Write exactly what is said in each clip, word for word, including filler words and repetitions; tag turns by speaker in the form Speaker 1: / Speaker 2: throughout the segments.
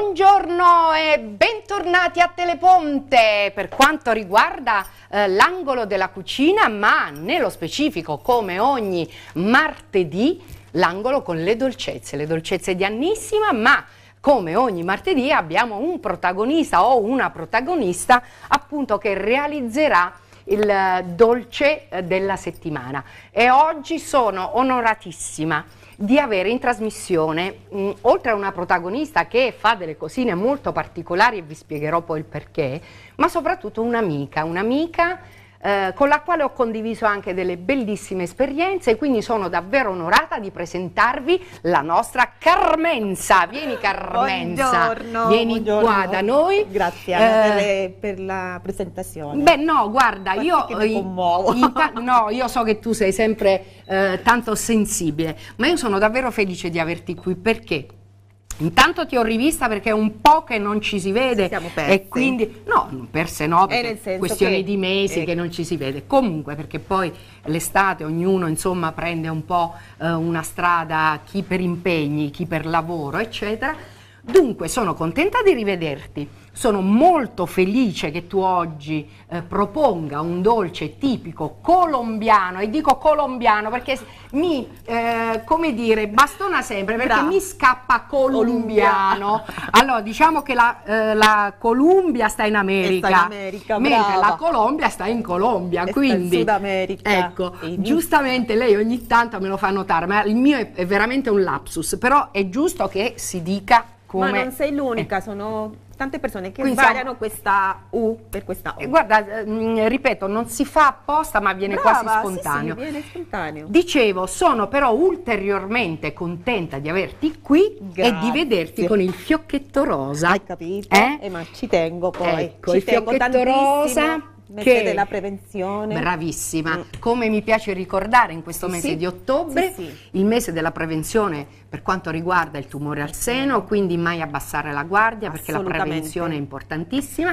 Speaker 1: Buongiorno e bentornati a Teleponte per quanto riguarda eh, l'angolo della cucina, ma nello specifico, come ogni martedì, l'angolo con le dolcezze, le dolcezze di Annissima, ma come ogni martedì abbiamo un protagonista o una protagonista appunto che realizzerà il dolce della settimana, e oggi sono onoratissima di avere in trasmissione, mh, oltre a una protagonista che fa delle cosine molto particolari e vi spiegherò poi il perché, ma soprattutto un'amica, un'amica eh, con la quale ho condiviso anche delle bellissime esperienze, quindi sono davvero onorata di presentarvi la nostra Carmenza. Vieni Carmenza,
Speaker 2: buongiorno,
Speaker 1: vieni
Speaker 2: buongiorno.
Speaker 1: qua da noi.
Speaker 2: Grazie Anna,
Speaker 1: Eh,
Speaker 2: per, per la presentazione.
Speaker 1: Beh no, guarda,
Speaker 2: Guarda
Speaker 1: io,
Speaker 2: che mi commuovo.
Speaker 1: in ta- no, io so che tu sei sempre eh, tanto sensibile, ma io sono davvero felice di averti qui perché intanto ti ho rivista perché è un po' che non ci si vede.
Speaker 2: Siamo perse.
Speaker 1: E quindi, no, perse no,
Speaker 2: Eh, nel
Speaker 1: perché
Speaker 2: senso
Speaker 1: questioni
Speaker 2: che-
Speaker 1: di mesi
Speaker 2: eh.
Speaker 1: che non ci si vede. Comunque, perché poi l'estate ognuno insomma prende un po' eh, una strada, chi per impegni, chi per lavoro, eccetera. Dunque sono contenta di rivederti, sono molto felice che tu oggi eh, proponga un dolce tipico colombiano, e dico colombiano perché mi, eh, come dire, bastona sempre perché
Speaker 2: Brava.
Speaker 1: mi scappa colombiano. Allora diciamo che la, eh, la Columbia sta in America,
Speaker 2: Sta in America,
Speaker 1: mentre
Speaker 2: brava.
Speaker 1: la Colombia sta in Colombia,
Speaker 2: E sta
Speaker 1: quindi
Speaker 2: in Sud America.
Speaker 1: ecco,
Speaker 2: Quindi-
Speaker 1: giustamente lei ogni tanto me lo fa notare, ma il mio è, è veramente un lapsus, però è giusto che si dica come...
Speaker 2: Ma non sei l'unica, sono tante persone che
Speaker 1: Quindi
Speaker 2: sbagliano questa U per questa O.
Speaker 1: Eh, Guarda, ehm, ripeto, non si fa apposta, ma viene
Speaker 2: Brava,
Speaker 1: quasi spontaneo.
Speaker 2: Sì, sì, viene spontaneo.
Speaker 1: Dicevo, sono però ulteriormente contenta di averti qui e di
Speaker 2: Grazie.
Speaker 1: vederti con il fiocchetto rosa.
Speaker 2: Hai capito?
Speaker 1: Eh?
Speaker 2: Eh, ma ci tengo poi.
Speaker 1: Ecco,
Speaker 2: ci
Speaker 1: il
Speaker 2: tengo
Speaker 1: fiocchetto
Speaker 2: tantissimo.
Speaker 1: rosa
Speaker 2: Mese
Speaker 1: che-
Speaker 2: della prevenzione.
Speaker 1: Bravissima,
Speaker 2: Mm.
Speaker 1: come mi piace ricordare in questo
Speaker 2: Sì,
Speaker 1: mese
Speaker 2: sì.
Speaker 1: di ottobre,
Speaker 2: Sì, sì.
Speaker 1: il mese della prevenzione per quanto riguarda il tumore al seno, quindi mai abbassare la guardia perché la
Speaker 2: Assolutamente.
Speaker 1: prevenzione è importantissima.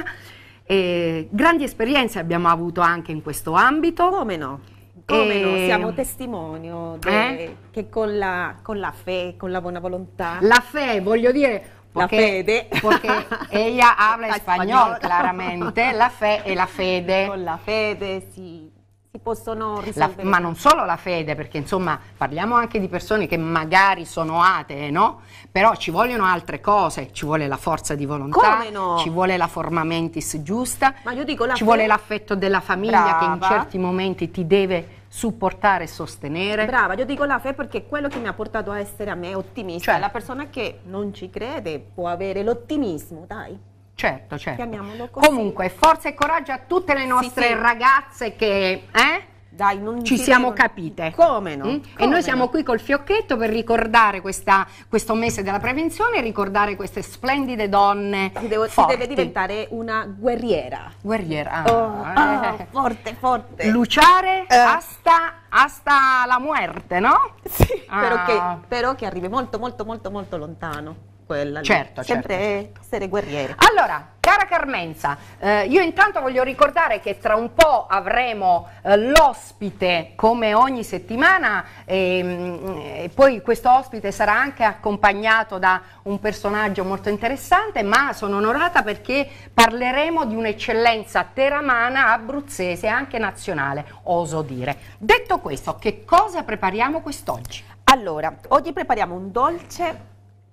Speaker 1: E grandi esperienze abbiamo avuto anche in questo ambito.
Speaker 2: Come no? Come no?
Speaker 1: E-
Speaker 2: Siamo testimonio de-
Speaker 1: Eh?
Speaker 2: che con la, con la fe, con la buona volontà.
Speaker 1: La fe, voglio dire,
Speaker 2: La
Speaker 1: porque-
Speaker 2: fede.
Speaker 1: Porque ella habla
Speaker 2: La
Speaker 1: español,
Speaker 2: español.
Speaker 1: claramente, la fe e la fede.
Speaker 2: Con la fede si, si possono
Speaker 1: La-
Speaker 2: risolvere.
Speaker 1: ma non solo la fede, perché insomma parliamo anche di persone che magari sono atee, no? Però ci vogliono altre cose, ci vuole la forza di volontà,
Speaker 2: Come no?
Speaker 1: ci vuole la forma mentis giusta,
Speaker 2: Ma io dico la
Speaker 1: ci
Speaker 2: fe-
Speaker 1: vuole l'affetto della famiglia che in
Speaker 2: Brava.
Speaker 1: certi momenti ti deve supportare e sostenere.
Speaker 2: Brava, io dico la fe perché è quello che mi ha portato a essere a me ottimista.
Speaker 1: Cioè?
Speaker 2: La persona che non ci crede può avere l'ottimismo, dai.
Speaker 1: Certo, certo.
Speaker 2: Chiamiamolo così.
Speaker 1: Comunque, forza e coraggio a tutte le nostre
Speaker 2: sì.
Speaker 1: ragazze che... Eh?
Speaker 2: Dai, non
Speaker 1: Ci
Speaker 2: si
Speaker 1: siamo
Speaker 2: devono-
Speaker 1: capite.
Speaker 2: Come no?
Speaker 1: Mm? E
Speaker 2: Come
Speaker 1: noi siamo
Speaker 2: no?
Speaker 1: qui col fiocchetto per ricordare questa- questo mese della prevenzione e ricordare queste splendide donne
Speaker 2: Si, devo- si
Speaker 1: forti.
Speaker 2: deve diventare una guerriera.
Speaker 1: Guerriera.
Speaker 2: Oh,
Speaker 1: ah,
Speaker 2: oh,
Speaker 1: eh.
Speaker 2: forte, forte.
Speaker 1: Luciare
Speaker 2: Eh.
Speaker 1: hasta, hasta la muerte, no?
Speaker 2: Sì,
Speaker 1: Ah.
Speaker 2: però, che, però che arrivi molto, molto, molto, molto lontano. Quella lì.
Speaker 1: Certo,
Speaker 2: Sempre
Speaker 1: certo.
Speaker 2: essere guerriere.
Speaker 1: Allora, cara Carmenza, eh, io intanto voglio ricordare che tra un po' avremo eh, l'ospite come ogni settimana ehm, e poi questo ospite sarà anche accompagnato da un personaggio molto interessante, ma sono onorata perché parleremo di un'eccellenza teramana, abruzzese e anche nazionale, oso dire. Detto questo, che cosa prepariamo quest'oggi?
Speaker 2: Allora, oggi prepariamo un dolce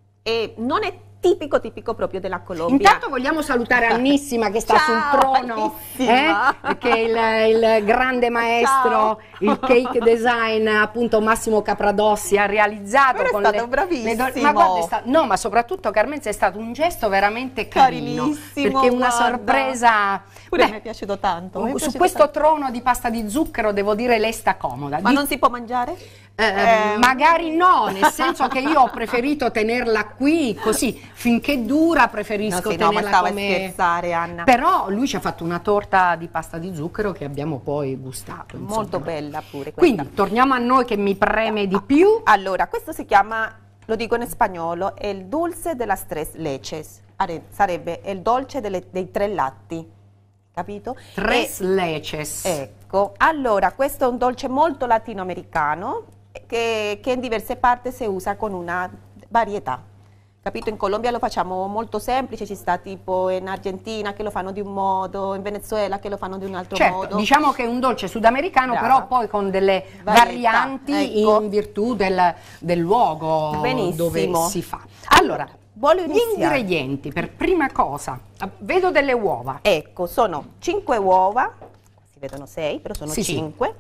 Speaker 2: e non è tipico tipico proprio della Colombia.
Speaker 1: Intanto vogliamo salutare Annissima che sta
Speaker 2: Ciao,
Speaker 1: sul trono,
Speaker 2: Annissima.
Speaker 1: eh, che è il, il grande maestro, il cake design appunto Massimo Capradossi ha realizzato.
Speaker 2: Però è
Speaker 1: con
Speaker 2: stato
Speaker 1: le- le
Speaker 2: bravissimo.
Speaker 1: do- ma guarda, è sta- no, ma soprattutto Carmenza è stato un gesto veramente carino,
Speaker 2: Carinissimo,
Speaker 1: perché è una
Speaker 2: guarda.
Speaker 1: sorpresa.
Speaker 2: Pure
Speaker 1: Beh,
Speaker 2: mi è piaciuto tanto. mi è
Speaker 1: su
Speaker 2: piaciuto
Speaker 1: questo
Speaker 2: tanto.
Speaker 1: trono di pasta di zucchero devo dire lei sta comoda.
Speaker 2: Ma
Speaker 1: Di-
Speaker 2: non si può mangiare?
Speaker 1: eh,
Speaker 2: Eh,
Speaker 1: magari no, nel senso che io ho preferito tenerla qui così finché dura,
Speaker 2: No,
Speaker 1: preferisco
Speaker 2: sì, no, ma
Speaker 1: tenerla
Speaker 2: stavo a
Speaker 1: come...
Speaker 2: scherzare, Anna.
Speaker 1: Però lui ci ha fatto una torta di pasta di zucchero che abbiamo poi gustato. insomma.
Speaker 2: Molto bella pure questa.
Speaker 1: Quindi torniamo a noi che mi preme di più.
Speaker 2: Allora, questo si chiama, lo dico in spagnolo, el dulce de las tres leches. Are- Sarebbe il dolce delle- dei tre latti, capito?
Speaker 1: Tres
Speaker 2: E-
Speaker 1: leches.
Speaker 2: Ecco, allora questo è un dolce molto latinoamericano che, che in diverse parti si usa con una varietà, Capito? In Colombia lo facciamo molto semplice, ci sta tipo in Argentina che lo fanno di un modo, in Venezuela che lo fanno di un altro
Speaker 1: certo,
Speaker 2: modo.
Speaker 1: Diciamo che è un dolce sudamericano,
Speaker 2: Brava.
Speaker 1: però poi con delle
Speaker 2: Varietà,
Speaker 1: varianti
Speaker 2: ecco.
Speaker 1: in virtù del, del luogo
Speaker 2: Benissimo.
Speaker 1: dove si fa. Allora,
Speaker 2: voglio
Speaker 1: gli
Speaker 2: iniziare.
Speaker 1: ingredienti, per prima cosa, vedo delle uova.
Speaker 2: Ecco, sono cinque uova, si vedono sei, però sono
Speaker 1: Sì, sì.
Speaker 2: cinque.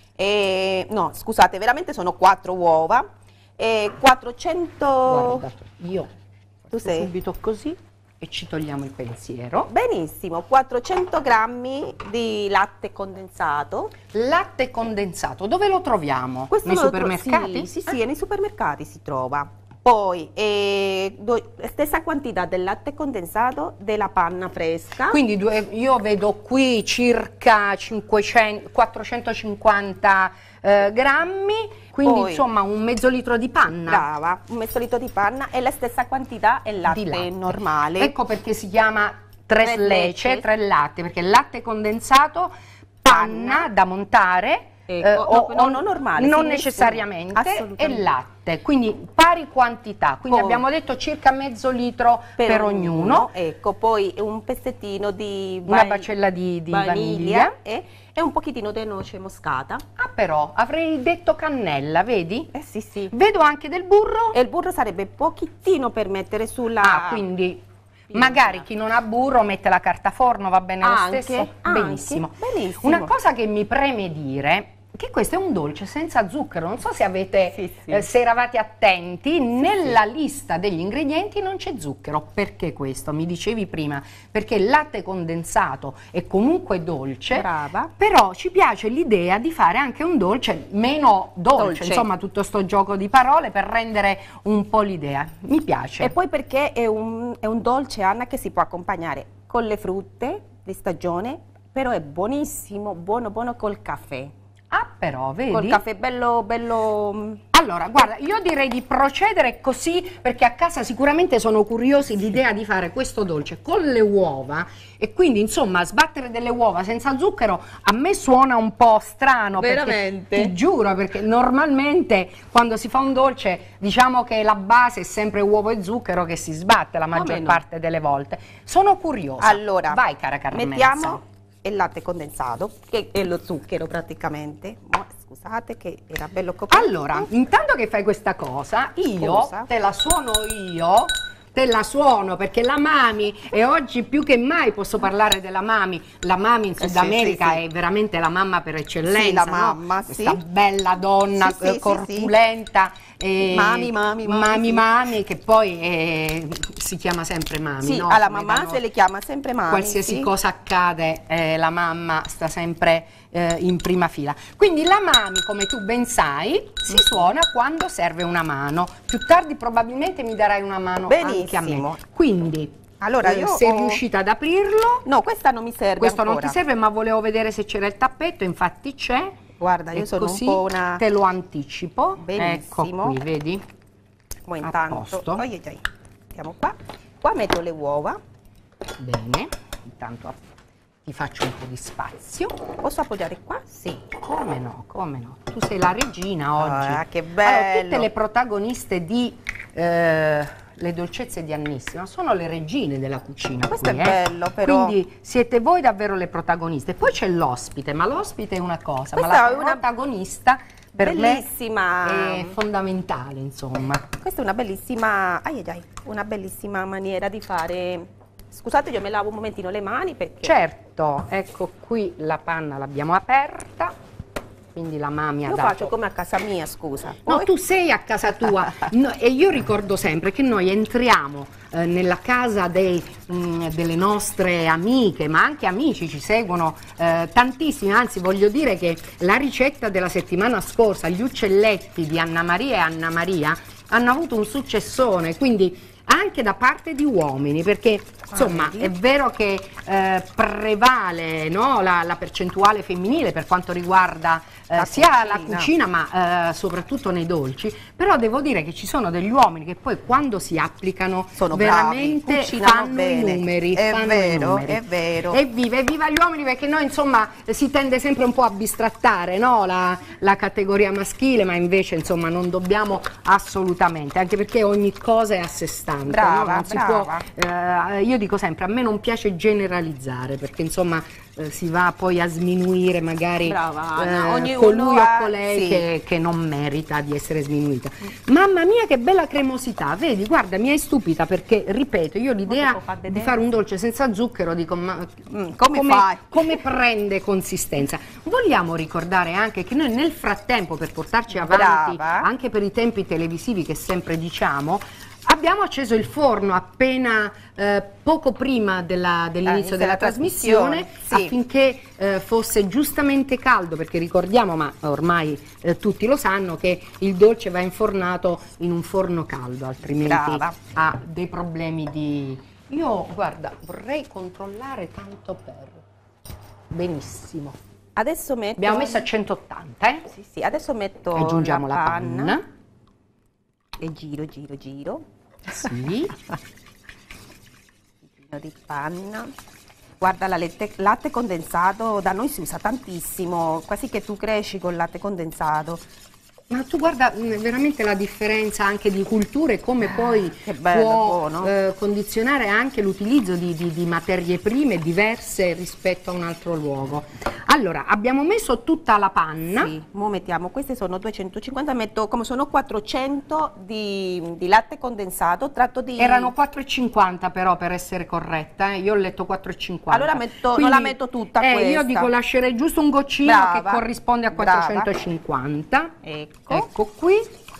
Speaker 2: E, no, scusate, veramente sono quattro uova. E quattrocento...
Speaker 1: Guarda, io
Speaker 2: Tu
Speaker 1: faccio
Speaker 2: sei?
Speaker 1: subito così e ci togliamo il pensiero.
Speaker 2: Benissimo, quattrocento grammi di latte condensato.
Speaker 1: Latte condensato, dove lo troviamo?
Speaker 2: Questo
Speaker 1: Nei
Speaker 2: lo tro-
Speaker 1: supermercati?
Speaker 2: Sì, sì, sì, nei supermercati si trova. Poi, eh, do- stessa quantità del latte condensato della panna fresca.
Speaker 1: Quindi due- io vedo qui circa cinquecento, quattrocentocinquanta eh, grammi, quindi
Speaker 2: Poi-
Speaker 1: insomma un mezzo litro di panna.
Speaker 2: Brava, un mezzo litro di panna e la stessa quantità è latte,
Speaker 1: Di latte.
Speaker 2: normale.
Speaker 1: Ecco perché si chiama tres
Speaker 2: Tres
Speaker 1: lece,
Speaker 2: leches.
Speaker 1: tre latte, perché il latte condensato, panna,
Speaker 2: Panna.
Speaker 1: da montare,
Speaker 2: Ecco,
Speaker 1: eh,
Speaker 2: no,
Speaker 1: o,
Speaker 2: no,
Speaker 1: o-
Speaker 2: non normale,
Speaker 1: non
Speaker 2: sì,
Speaker 1: necessariamente,
Speaker 2: nessuno.
Speaker 1: e
Speaker 2: Assolutamente.
Speaker 1: latte, quindi pari quantità, quindi
Speaker 2: Poi-
Speaker 1: abbiamo detto circa mezzo litro per, ognuno,
Speaker 2: Ecco, poi un pezzettino di
Speaker 1: una
Speaker 2: van-
Speaker 1: bacella di, di vaniglia.
Speaker 2: e, e un pochino di noce moscata.
Speaker 1: Ah però, avrei detto cannella, vedi?
Speaker 2: Eh sì, sì.
Speaker 1: Vedo anche del burro.
Speaker 2: E il burro sarebbe pochettino per mettere sulla...
Speaker 1: Ah, quindi magari chi non ha burro mette la carta forno, va bene lo
Speaker 2: Anche,
Speaker 1: stesso?
Speaker 2: anche,
Speaker 1: Benissimo.
Speaker 2: benissimo.
Speaker 1: Una cosa che mi preme dire che questo è un dolce senza zucchero, non so se avete,
Speaker 2: Sì, sì.
Speaker 1: eh, se eravate attenti, nella lista degli ingredienti non c'è zucchero. Perché questo? Mi dicevi prima, perché il latte condensato è comunque dolce,
Speaker 2: Brava.
Speaker 1: però ci piace l'idea di fare anche un dolce meno dolce,
Speaker 2: Dolce.
Speaker 1: insomma tutto sto gioco di parole per rendere un po' l'idea. Mi piace.
Speaker 2: E poi perché è un, è un dolce, Anna, che si può accompagnare con le frutte di stagione, però è buonissimo, buono buono col caffè.
Speaker 1: Ah però, vedi?
Speaker 2: Col caffè bello, bello...
Speaker 1: Allora, guarda, io direi di procedere così perché a casa sicuramente sono curiosi l'idea di fare questo dolce con le uova e quindi insomma sbattere delle uova senza zucchero a me suona un po' strano.
Speaker 2: Veramente?
Speaker 1: Perché, ti giuro, perché normalmente quando si fa un dolce diciamo che la base è sempre uovo e zucchero che si sbatte la maggior
Speaker 2: no?
Speaker 1: parte delle volte. Sono curiosa.
Speaker 2: Allora,
Speaker 1: vai cara Carmenza.
Speaker 2: mettiamo il latte condensato, che è lo zucchero praticamente. Mo, scusate che era bello coperto.
Speaker 1: Allora, intanto che fai questa cosa, io
Speaker 2: Scusa.
Speaker 1: te la suono io, te la suono perché la mami, e oggi più che mai posso parlare della mami, la mami in
Speaker 2: Eh,
Speaker 1: Sud
Speaker 2: sì,
Speaker 1: America
Speaker 2: sì, sì.
Speaker 1: è veramente la mamma per eccellenza,
Speaker 2: Sì, la
Speaker 1: no?
Speaker 2: mamma,
Speaker 1: Questa
Speaker 2: sì.
Speaker 1: bella donna
Speaker 2: Sì, sì,
Speaker 1: eh,
Speaker 2: sì,
Speaker 1: corpulenta. e-
Speaker 2: Mami, mami, mami,
Speaker 1: mami,
Speaker 2: sì.
Speaker 1: mami, che poi eh, si chiama sempre mami,
Speaker 2: Sì,
Speaker 1: no?
Speaker 2: alla
Speaker 1: Come
Speaker 2: mamma
Speaker 1: da noi.
Speaker 2: se le chiama sempre mami.
Speaker 1: Qualsiasi
Speaker 2: sì.
Speaker 1: cosa accade, eh, la mamma sta sempre eh, in prima fila. Quindi la mami, come tu ben sai, si suona quando serve una mano. Più tardi probabilmente mi darai una mano anche a me.
Speaker 2: Benissimo.
Speaker 1: Quindi,
Speaker 2: Allora,
Speaker 1: eh,
Speaker 2: io
Speaker 1: sei
Speaker 2: ho-
Speaker 1: riuscita ad aprirlo.
Speaker 2: No, questa non mi serve
Speaker 1: Questo non
Speaker 2: ancora.
Speaker 1: ti serve, ma volevo vedere se c'era il tappetto, infatti c'è.
Speaker 2: Guarda, io
Speaker 1: E
Speaker 2: sono
Speaker 1: così
Speaker 2: un po' una...
Speaker 1: te lo anticipo.
Speaker 2: Benissimo.
Speaker 1: Ecco qui, vedi?
Speaker 2: Mo'
Speaker 1: a
Speaker 2: intanto...
Speaker 1: posto.
Speaker 2: Oi, oi, oi. Mettiamo qua. Qua metto le uova.
Speaker 1: Bene. Intanto ti faccio un po' di spazio.
Speaker 2: Posso appoggiare qua? Sì.
Speaker 1: Come no, come no. Tu sei la regina oggi.
Speaker 2: Ah, che
Speaker 1: Allora,
Speaker 2: bello.
Speaker 1: tutte le protagoniste di eh, Le dolcezze di Annissima sono le regine della cucina.
Speaker 2: Questo
Speaker 1: qui,
Speaker 2: è
Speaker 1: eh.
Speaker 2: bello, però.
Speaker 1: Quindi siete voi davvero le protagoniste. Poi c'è l'ospite, ma l'ospite è una cosa, ma
Speaker 2: Questa
Speaker 1: la
Speaker 2: è una
Speaker 1: protagonista per
Speaker 2: bellissima...
Speaker 1: me è fondamentale, insomma.
Speaker 2: Questa è una bellissima... Ai, ai, ai, una bellissima maniera di fare... Scusate, io mi lavo un momentino le mani perché...
Speaker 1: Certo, ecco qui la panna l'abbiamo aperta, quindi la mami ha
Speaker 2: Lo
Speaker 1: dato...
Speaker 2: faccio come a casa mia, scusa.
Speaker 1: No,
Speaker 2: Poi-
Speaker 1: tu sei a casa tua. No, e io ricordo sempre che noi entriamo eh, nella casa dei, mh, delle nostre amiche, ma anche amici, ci seguono eh, tantissimi, anzi voglio dire che la ricetta della settimana scorsa, gli uccelletti di Anna Maria e Anna Maria, hanno avuto un successone, quindi anche da parte di uomini, perché Insomma,
Speaker 2: ah,
Speaker 1: è vero che eh, prevale, no, la, la percentuale femminile per quanto riguarda eh,
Speaker 2: la
Speaker 1: sia
Speaker 2: cucina.
Speaker 1: la cucina ma eh, soprattutto nei dolci, però devo dire che ci sono degli uomini che poi quando si applicano
Speaker 2: sono
Speaker 1: veramente
Speaker 2: bravi, cucinano
Speaker 1: fanno
Speaker 2: bene.
Speaker 1: i numeri.
Speaker 2: È
Speaker 1: fanno
Speaker 2: vero,
Speaker 1: i numeri.
Speaker 2: è vero.
Speaker 1: Evviva, evviva gli uomini, perché noi insomma si tende sempre un po' a bistrattare, no, la, la categoria maschile, ma invece insomma non dobbiamo assolutamente, anche perché ogni cosa è a sé stante.
Speaker 2: Brava,
Speaker 1: no? Non si
Speaker 2: brava.
Speaker 1: può, eh, io dico sempre, a me non piace generalizzare, perché insomma eh, si va poi a sminuire magari
Speaker 2: Brava,
Speaker 1: eh,
Speaker 2: Anna, ognuno
Speaker 1: colui
Speaker 2: ha-
Speaker 1: o colei
Speaker 2: sì.
Speaker 1: che, che non merita di essere sminuita. Mamma mia che bella cremosità, vedi, guarda, mi hai stupita perché, ripeto, io l'idea
Speaker 2: può far
Speaker 1: di
Speaker 2: vedere?
Speaker 1: fare un dolce senza zucchero dico, ma
Speaker 2: Mm, come fai?
Speaker 1: come prende consistenza? Vogliamo ricordare anche che noi nel frattempo, per portarci avanti,
Speaker 2: Brava.
Speaker 1: anche per i tempi televisivi che sempre diciamo, abbiamo acceso il forno appena eh, poco prima della- dell'inizio
Speaker 2: inizio
Speaker 1: della
Speaker 2: della
Speaker 1: trasmissione,
Speaker 2: trasmissione, sì.
Speaker 1: affinché eh, fosse giustamente caldo, perché ricordiamo, ma ormai eh, tutti lo sanno, che il dolce va infornato in un forno caldo, altrimenti
Speaker 2: Brava.
Speaker 1: ha dei problemi di... Io, guarda, vorrei controllare tanto per... Benissimo.
Speaker 2: Adesso metto...
Speaker 1: Abbiamo messo a centottanta, eh?
Speaker 2: Sì, sì, adesso metto
Speaker 1: Aggiungiamo la
Speaker 2: panna,
Speaker 1: panna.
Speaker 2: e giro, giro, giro.
Speaker 1: Sì.
Speaker 2: Un pochino di panna. Guarda, la latte, latte condensato da noi si usa tantissimo, quasi che tu cresci con latte condensato.
Speaker 1: Ma tu guarda mh, veramente la differenza anche di culture, come poi
Speaker 2: che bello,
Speaker 1: può
Speaker 2: buono.
Speaker 1: eh, condizionare anche l'utilizzo di, di- di materie prime diverse rispetto a un altro luogo. Allora, abbiamo messo tutta la panna.
Speaker 2: Sì, mo mettiamo, queste sono duecentocinquanta, metto come sono quattrocento di, di latte condensato, tratto di...
Speaker 1: Erano quattro e cinquanta però, per essere corretta, eh. Io ho letto quattro e cinquanta.
Speaker 2: Allora metto- non la metto tutta
Speaker 1: eh, Io
Speaker 2: questa.
Speaker 1: dico lascerei giusto un goccino
Speaker 2: Brava,
Speaker 1: che corrisponde a
Speaker 2: brava.
Speaker 1: quattrocentocinquanta.
Speaker 2: Ecco.
Speaker 1: Ecco qui,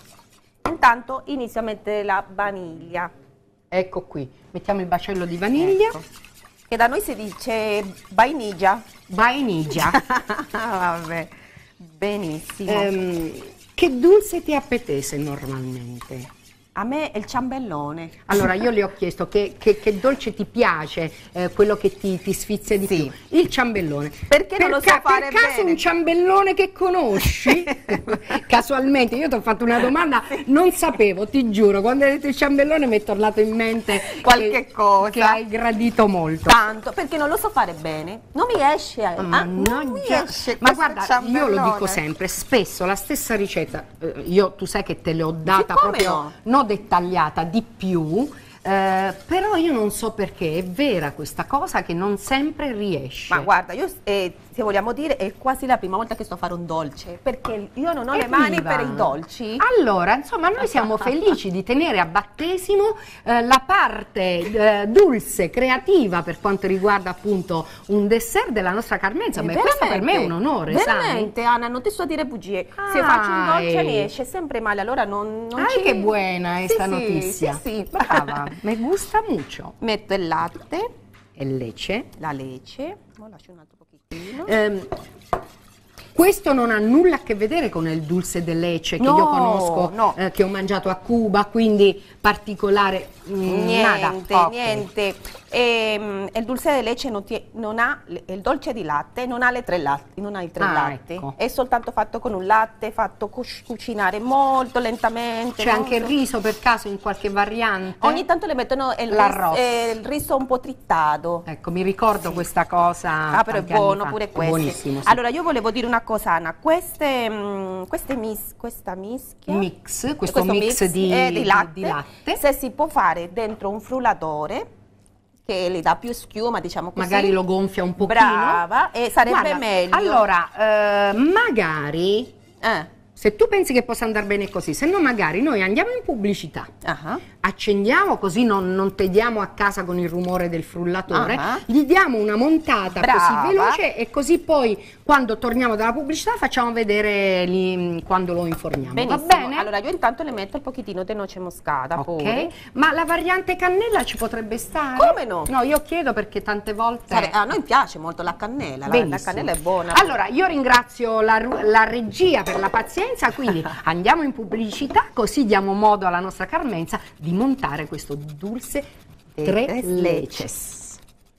Speaker 2: Intanto inizio a mettere la vaniglia.
Speaker 1: ecco qui. Mettiamo il bacello di vaniglia.
Speaker 2: Ecco. Che da noi si dice vainiggia.
Speaker 1: Vainiggia.
Speaker 2: Vabbè, benissimo.
Speaker 1: Ehm, che dulce ti appetece normalmente?
Speaker 2: A me è il ciambellone.
Speaker 1: Allora io le ho chiesto che, che- che dolce ti piace, eh, quello che ti, ti sfizia di
Speaker 2: Sì.
Speaker 1: più. Il ciambellone.
Speaker 2: Perché non lo so
Speaker 1: ca-
Speaker 2: fare
Speaker 1: per caso
Speaker 2: bene?
Speaker 1: un ciambellone che conosci? Casualmente, io ti ho fatto una domanda, non sapevo, ti giuro, quando hai detto il ciambellone mi è tornato in mente
Speaker 2: Qualche
Speaker 1: che,
Speaker 2: cosa.
Speaker 1: che hai gradito molto.
Speaker 2: Tanto, perché non lo so fare bene. Non mi esce. ah, non mi
Speaker 1: Mannaggia.
Speaker 2: esce
Speaker 1: Ma
Speaker 2: questo
Speaker 1: guarda, io lo
Speaker 2: ciambellone.
Speaker 1: dico sempre, spesso la stessa ricetta, eh, io tu sai che te le ho data
Speaker 2: Sì, come
Speaker 1: proprio
Speaker 2: no?
Speaker 1: non dettagliata di più, eh, però io non so perché è vera questa cosa che non sempre riesce.
Speaker 2: Ma guarda, io eh, se vogliamo dire è quasi la prima volta che sto a fare un dolce, perché io non ho le mani
Speaker 1: Evviva!
Speaker 2: per i dolci.
Speaker 1: Allora, insomma, noi siamo felici di tenere a battesimo eh, la parte eh, dulce, creativa per quanto riguarda appunto un dessert della nostra Carmenza.
Speaker 2: Eh,
Speaker 1: Beh, questo per me è un onore, sai?
Speaker 2: veramente, Anna, non ti sto a dire bugie. Se
Speaker 1: Ah,
Speaker 2: faccio un dolce
Speaker 1: eh.
Speaker 2: mi esce sempre male, allora non, non
Speaker 1: Ay,
Speaker 2: ci...
Speaker 1: che buena
Speaker 2: Sì,
Speaker 1: esta
Speaker 2: sì,
Speaker 1: notizia.
Speaker 2: Sì, sì.
Speaker 1: Brava, me gusta mucho.
Speaker 2: Metto il latte,
Speaker 1: E lece.
Speaker 2: la lece, mo lascio un altro pochettino.
Speaker 1: Ehm, questo non ha nulla a che vedere con il dulce de leche che
Speaker 2: No,
Speaker 1: io conosco,
Speaker 2: no.
Speaker 1: eh, che ho mangiato a Cuba, quindi particolare. mm, nada.
Speaker 2: Niente,
Speaker 1: Ok.
Speaker 2: niente. Ehm, il dulce de leche non, ti- non ha, il dolce di latte non ha le tre latti, non ha i tre
Speaker 1: Ah,
Speaker 2: latte,
Speaker 1: ecco.
Speaker 2: è soltanto fatto con un latte, fatto cuc- cucinare molto lentamente.
Speaker 1: C'è anche il
Speaker 2: molto-
Speaker 1: riso per caso in qualche variante?
Speaker 2: Ogni tanto le mettono il, ris-
Speaker 1: L'arroz.
Speaker 2: eh, il riso un po' trittato.
Speaker 1: Ecco, mi ricordo
Speaker 2: Sì.
Speaker 1: questa cosa.
Speaker 2: Ah, però è
Speaker 1: tanti anni
Speaker 2: buono
Speaker 1: fa.
Speaker 2: pure questo.
Speaker 1: Buonissimo. Sì.
Speaker 2: Allora, io volevo dire una cosa, Anna. Queste, mm, queste mis- questa mischia,
Speaker 1: Mix, questo mix di-
Speaker 2: eh, di latte,
Speaker 1: di latte.
Speaker 2: se si può fare dentro un frullatore che le dà più schiuma, diciamo così.
Speaker 1: Magari lo gonfia un pochino.
Speaker 2: Brava, e sarebbe
Speaker 1: Guarda,
Speaker 2: meglio.
Speaker 1: Allora, eh, magari,
Speaker 2: Eh,
Speaker 1: se tu pensi che possa andare bene così, se no magari noi andiamo in pubblicità,
Speaker 2: ah,
Speaker 1: accendiamo così non, non tediamo a casa con il rumore del frullatore,
Speaker 2: Ah.
Speaker 1: gli diamo una montata
Speaker 2: Brava.
Speaker 1: così veloce e così poi quando torniamo dalla pubblicità facciamo vedere lì, quando lo inforniamo.
Speaker 2: benissimo.
Speaker 1: Va bene?
Speaker 2: Allora, io intanto le metto un pochino di noce moscata
Speaker 1: Ok,
Speaker 2: pure.
Speaker 1: ma la variante cannella ci potrebbe stare?
Speaker 2: Come no?
Speaker 1: No, io chiedo perché tante volte...
Speaker 2: Sare- A noi piace molto la cannella, la, la
Speaker 1: Benissimo.
Speaker 2: cannella è buona.
Speaker 1: Allora, io ringrazio la, ru- la regia per la pazienza, quindi andiamo in pubblicità, così diamo modo alla nostra Carmenza di montare questo dulce Tre
Speaker 2: Tres
Speaker 1: leches.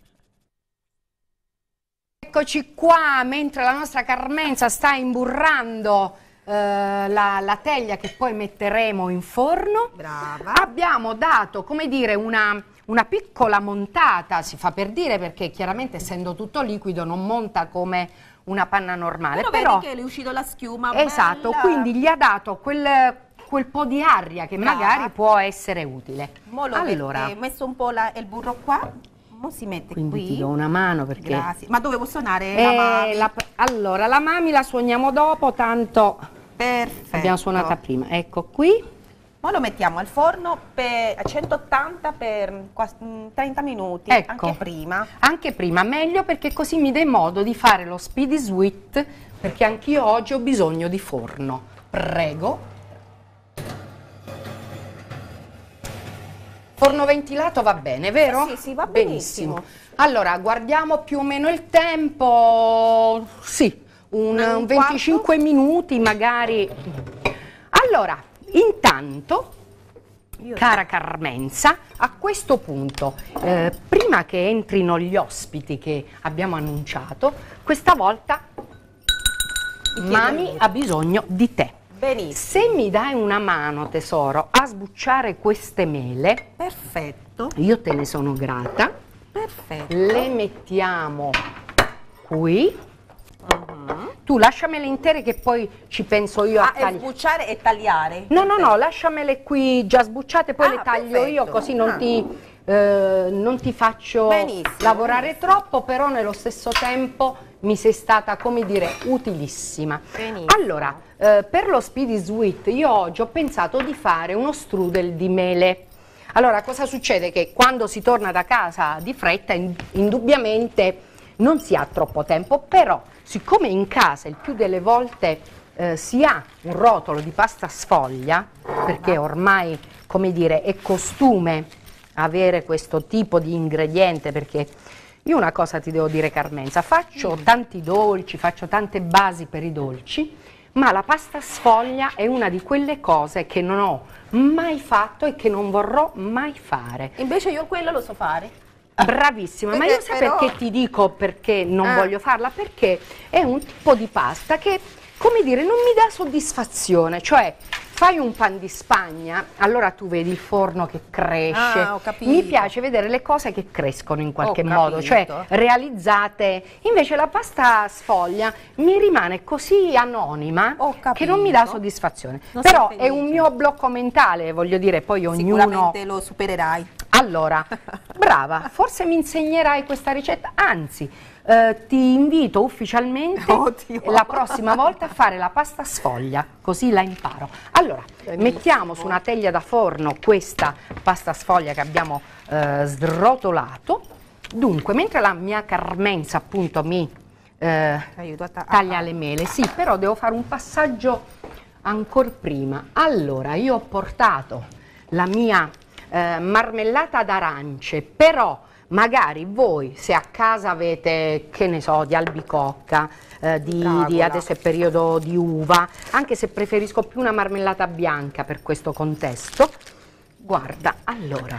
Speaker 1: Eccoci qua, mentre la nostra Carmenza sta imburrando eh, la, la teglia che poi metteremo in forno.
Speaker 2: Brava.
Speaker 1: Abbiamo dato, come dire, una, una piccola montata, si fa per dire, perché chiaramente essendo tutto liquido non monta come una panna normale.
Speaker 2: Però,
Speaker 1: però
Speaker 2: vedi che è uscita la schiuma.
Speaker 1: esatto,
Speaker 2: bella.
Speaker 1: quindi gli ha dato quel, quel po' di aria che
Speaker 2: Brava.
Speaker 1: magari può essere utile.
Speaker 2: Mo lo
Speaker 1: allora,
Speaker 2: ho messo un po' la, il burro qua. Mo si mette
Speaker 1: quindi
Speaker 2: qui.
Speaker 1: ti do una mano perché...
Speaker 2: Grazie. Ma dovevo suonare
Speaker 1: Eh,
Speaker 2: la mami?
Speaker 1: la- allora, la mami la suoniamo dopo, tanto
Speaker 2: Perfetto.
Speaker 1: l'abbiamo suonata prima. Ecco qui.
Speaker 2: Ora lo mettiamo al forno per, a centottanta per quasi, mm, trenta minuti,
Speaker 1: Ecco.
Speaker 2: anche prima.
Speaker 1: Anche prima, meglio perché così mi dai modo di fare lo speedy sweet, perché anch'io oggi ho bisogno di forno. Prego. Forno ventilato va bene, vero?
Speaker 2: Sì, sì, va benissimo.
Speaker 1: Allora, guardiamo più o meno il tempo. Sì, un,
Speaker 2: Un
Speaker 1: un venticinque minuti magari. Allora, intanto,
Speaker 2: Io
Speaker 1: cara Carmenza, a questo punto, eh, prima che entrino gli ospiti che abbiamo annunciato, questa volta Mami ha bisogno di te.
Speaker 2: Benissimo.
Speaker 1: Se mi dai una mano, tesoro, a sbucciare queste mele,
Speaker 2: Perfetto.
Speaker 1: io te ne sono grata.
Speaker 2: Perfetto.
Speaker 1: Le mettiamo qui. Tu lasciamele intere che poi ci penso io a
Speaker 2: Ah, e
Speaker 1: tagliare.
Speaker 2: sbucciare e tagliare?
Speaker 1: No, no, no, lasciamele qui già sbucciate, poi
Speaker 2: Ah,
Speaker 1: le taglio
Speaker 2: perfetto.
Speaker 1: io, così non
Speaker 2: Ah.
Speaker 1: ti, eh, non ti faccio
Speaker 2: Benissimo,
Speaker 1: lavorare troppo, però nello stesso tempo mi sei stata, come dire, utilissima.
Speaker 2: Benissimo.
Speaker 1: Allora, eh, per lo speedy sweet io oggi ho pensato di fare uno strudel di mele. Allora, cosa succede? Che quando si torna da casa di fretta, in- indubbiamente non si ha troppo tempo, però siccome in casa il più delle volte eh, si ha un rotolo di pasta sfoglia, perché ormai, come dire, è costume avere questo tipo di ingrediente, perché io una cosa ti devo dire, Carmenza, faccio tanti dolci, faccio tante basi per i dolci, ma la pasta sfoglia è una di quelle cose che non ho mai fatto e che non vorrò mai fare.
Speaker 2: Invece io quello lo so fare.
Speaker 1: Bravissima, ma
Speaker 2: Perché
Speaker 1: io sai
Speaker 2: però-
Speaker 1: perché ti dico perché non
Speaker 2: Ah.
Speaker 1: voglio farla? Perché è un tipo di pasta che, come dire, non mi dà soddisfazione, cioè fai un pan di Spagna, allora tu vedi il forno che cresce,
Speaker 2: Ah, ho capito.
Speaker 1: mi piace vedere le cose che crescono in qualche
Speaker 2: Ho
Speaker 1: modo, cioè
Speaker 2: capito.
Speaker 1: realizzate, invece la pasta sfoglia mi rimane così anonima
Speaker 2: Ho
Speaker 1: che non mi dà
Speaker 2: capito.
Speaker 1: soddisfazione,
Speaker 2: Non
Speaker 1: però
Speaker 2: sei
Speaker 1: è un
Speaker 2: felice.
Speaker 1: mio blocco mentale, voglio dire, poi ognuno...
Speaker 2: Sicuramente lo supererai.
Speaker 1: Allora, brava, forse mi insegnerai questa ricetta, anzi, eh, ti invito ufficialmente
Speaker 2: Oddio.
Speaker 1: la prossima volta a fare la pasta sfoglia, così la imparo. Allora, mettiamo su una teglia da forno questa pasta sfoglia che abbiamo eh, srotolato. Dunque, mentre la mia Carmenza appunto mi eh,
Speaker 2: Aiuto a ta-
Speaker 1: taglia
Speaker 2: ah,
Speaker 1: le mele, sì, però devo fare un passaggio ancora prima. Allora, io ho portato la mia eh, marmellata d'arance, però magari voi se a casa avete, che ne so, di albicocca, eh, di, di
Speaker 2: Fragola.
Speaker 1: adesso è periodo di uva, anche se preferisco più una marmellata bianca per questo contesto, guarda, allora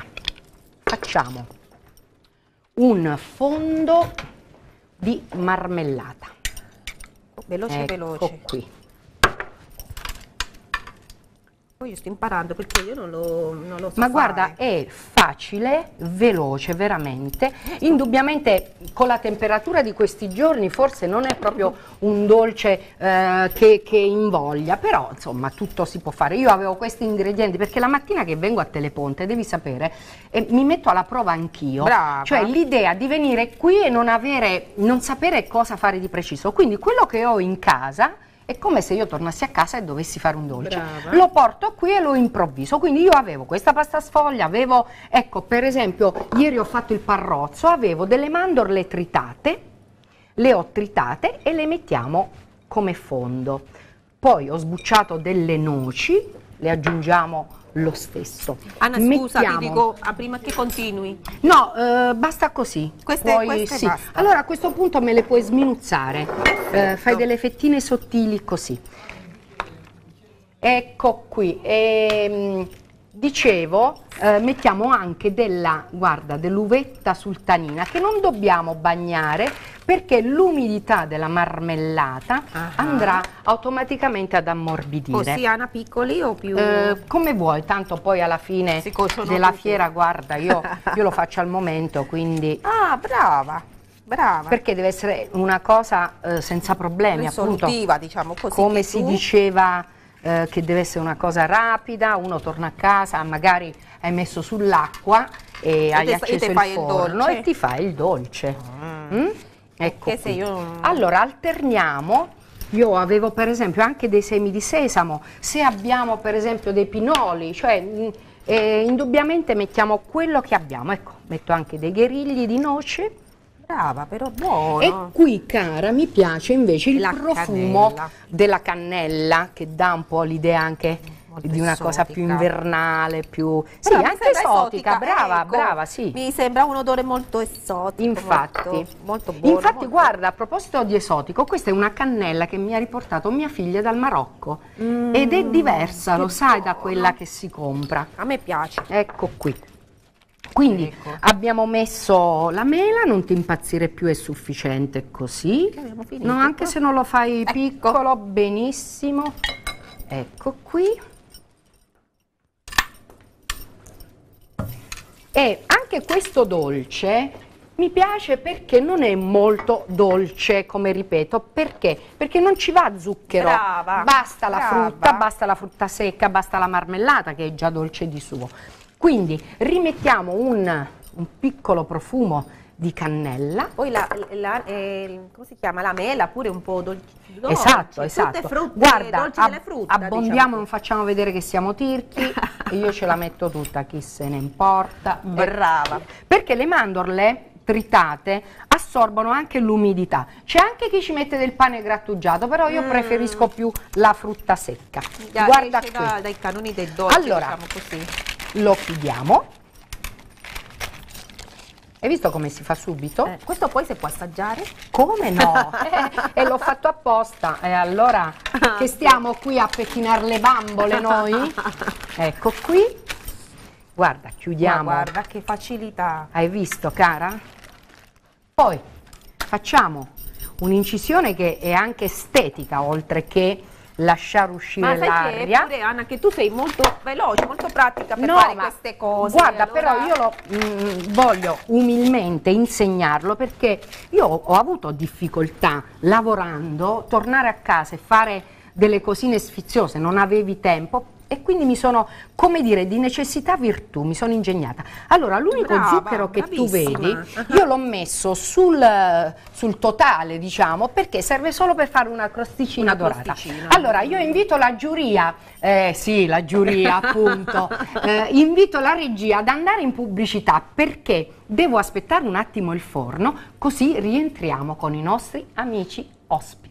Speaker 1: facciamo un fondo di marmellata.
Speaker 2: Veloce,
Speaker 1: Ecco
Speaker 2: veloce.
Speaker 1: qui.
Speaker 2: Poi io sto imparando perché io non lo, non lo so
Speaker 1: Ma
Speaker 2: fare.
Speaker 1: guarda, è facile, veloce, veramente. Indubbiamente con la temperatura di questi giorni forse non è proprio un dolce eh, che, che invoglia, però insomma tutto si può fare. Io avevo questi ingredienti perché la mattina che vengo a Teleponte, devi sapere, e mi metto alla prova anch'io.
Speaker 2: Brava.
Speaker 1: Cioè l'idea di venire qui e non avere, non sapere cosa fare di preciso. Quindi quello che ho in casa è come se io tornassi a casa e dovessi fare un dolce.
Speaker 2: Brava.
Speaker 1: Lo porto qui e lo improvviso. Quindi io avevo questa pasta sfoglia, avevo, ecco, per esempio, ieri ho fatto il parrozzo, avevo delle mandorle tritate, le ho tritate e le mettiamo come fondo. Poi ho sbucciato delle noci, le aggiungiamo lo stesso.
Speaker 2: Anna, scusa,
Speaker 1: Mettiamo-
Speaker 2: ti dico, ah, prima che continui.
Speaker 1: No, eh, basta così.
Speaker 2: Queste-
Speaker 1: Puoi-
Speaker 2: queste
Speaker 1: sì.
Speaker 2: basta.
Speaker 1: Allora a questo punto me le puoi sminuzzare. Eh, fai delle fettine sottili così. Ecco qui. Ehm, dicevo, eh, mettiamo anche della, guarda, dell'uvetta sultanina che non dobbiamo bagnare perché l'umidità della marmellata
Speaker 2: uh-huh.
Speaker 1: andrà automaticamente ad ammorbidire.
Speaker 2: Così Anna, piccoli o più?
Speaker 1: Eh, come vuoi, tanto poi alla fine della
Speaker 2: tutti.
Speaker 1: fiera, guarda, io, io lo faccio al momento, quindi...
Speaker 2: Ah, brava, brava.
Speaker 1: Perché deve essere una cosa eh, senza problemi, appunto,
Speaker 2: diciamo così,
Speaker 1: come
Speaker 2: che
Speaker 1: si
Speaker 2: tu...
Speaker 1: diceva eh, che deve essere una cosa rapida, uno torna a casa, magari hai messo sull'acqua e, e hai te, acceso il forno il e ti fai il dolce. Mm. Mm? Ecco
Speaker 2: se io...
Speaker 1: Allora alterniamo, io avevo per esempio anche dei semi di sesamo, se abbiamo per esempio dei pinoli, cioè eh, indubbiamente mettiamo quello che abbiamo, ecco, metto anche dei gherigli di noce.
Speaker 2: Brava, però buono.
Speaker 1: E qui, cara, mi piace invece il
Speaker 2: La
Speaker 1: profumo
Speaker 2: cannella. della
Speaker 1: cannella, che dà un po' l'idea anche molto di una esotica. Cosa più invernale, più... Sì,
Speaker 2: però
Speaker 1: anche esotica,
Speaker 2: esotica,
Speaker 1: brava,
Speaker 2: ecco,
Speaker 1: brava, sì.
Speaker 2: Mi sembra un odore molto esotico.
Speaker 1: Infatti,
Speaker 2: molto, molto buono.
Speaker 1: Infatti
Speaker 2: molto...
Speaker 1: guarda, a proposito di esotico, questa è una cannella che mi ha riportato mia figlia dal Marocco. Mm, ed è diversa, lo sai, buono. Da quella che si compra.
Speaker 2: A me piace.
Speaker 1: Ecco qui. Quindi ecco. Abbiamo messo la mela, non ti impazzire più, è sufficiente così, finito, no, anche se non lo fai ecco. Piccolo, benissimo, ecco qui. E anche questo dolce mi piace perché non è molto dolce, come ripeto, perché? Perché non ci va zucchero,
Speaker 2: brava,
Speaker 1: basta la
Speaker 2: brava.
Speaker 1: frutta, basta la frutta secca, basta la marmellata che è già dolce di suo. Quindi rimettiamo un, un piccolo profumo di cannella.
Speaker 2: Poi la, la, eh, come si chiama? La mela pure un po' dolce.
Speaker 1: Esatto, esatto.
Speaker 2: Tutte frutte,
Speaker 1: guarda,
Speaker 2: dolci
Speaker 1: ab
Speaker 2: delle frutta,
Speaker 1: abbondiamo,
Speaker 2: diciamo.
Speaker 1: Non facciamo vedere che siamo tirchi e io ce la metto tutta, chi se ne importa.
Speaker 2: Brava.
Speaker 1: Perché le mandorle tritate assorbono anche l'umidità. C'è anche chi ci mette del pane grattugiato, però io mm. preferisco più la frutta secca.
Speaker 2: Ya,
Speaker 1: guarda qui.
Speaker 2: Da, dai canoni del dolce,
Speaker 1: allora,
Speaker 2: diciamo così.
Speaker 1: Lo chiudiamo. Hai visto come si fa subito?
Speaker 2: Eh, questo poi si può assaggiare?
Speaker 1: Come no? eh, e l'ho fatto apposta. E allora che stiamo qui a pettinare le bambole noi? Ecco qui. Guarda, chiudiamo.
Speaker 2: Ma guarda che facilità.
Speaker 1: Hai visto, cara? Poi facciamo un'incisione che è anche estetica, oltre che lasciare uscire l'aria.
Speaker 2: Ma sai che Anna, che tu sei molto veloce, molto pratica per
Speaker 1: no,
Speaker 2: fare queste cose.
Speaker 1: Guarda,
Speaker 2: allora...
Speaker 1: però io lo, mh, voglio umilmente insegnarlo perché io ho avuto difficoltà lavorando, tornare a casa e fare delle cosine sfiziose, non avevi tempo. E quindi mi sono, come dire, di necessità virtù, mi sono ingegnata. Allora, l'unico zucchero che tu vedi, uh-huh. io l'ho messo sul, sul totale, diciamo, perché serve solo per fare una crosticina una dorata. Crosticina. Allora, io invito la giuria, eh, sì, la giuria, appunto, eh, invito la regia ad andare in pubblicità perché devo aspettare un attimo il forno, così rientriamo con i nostri amici ospiti.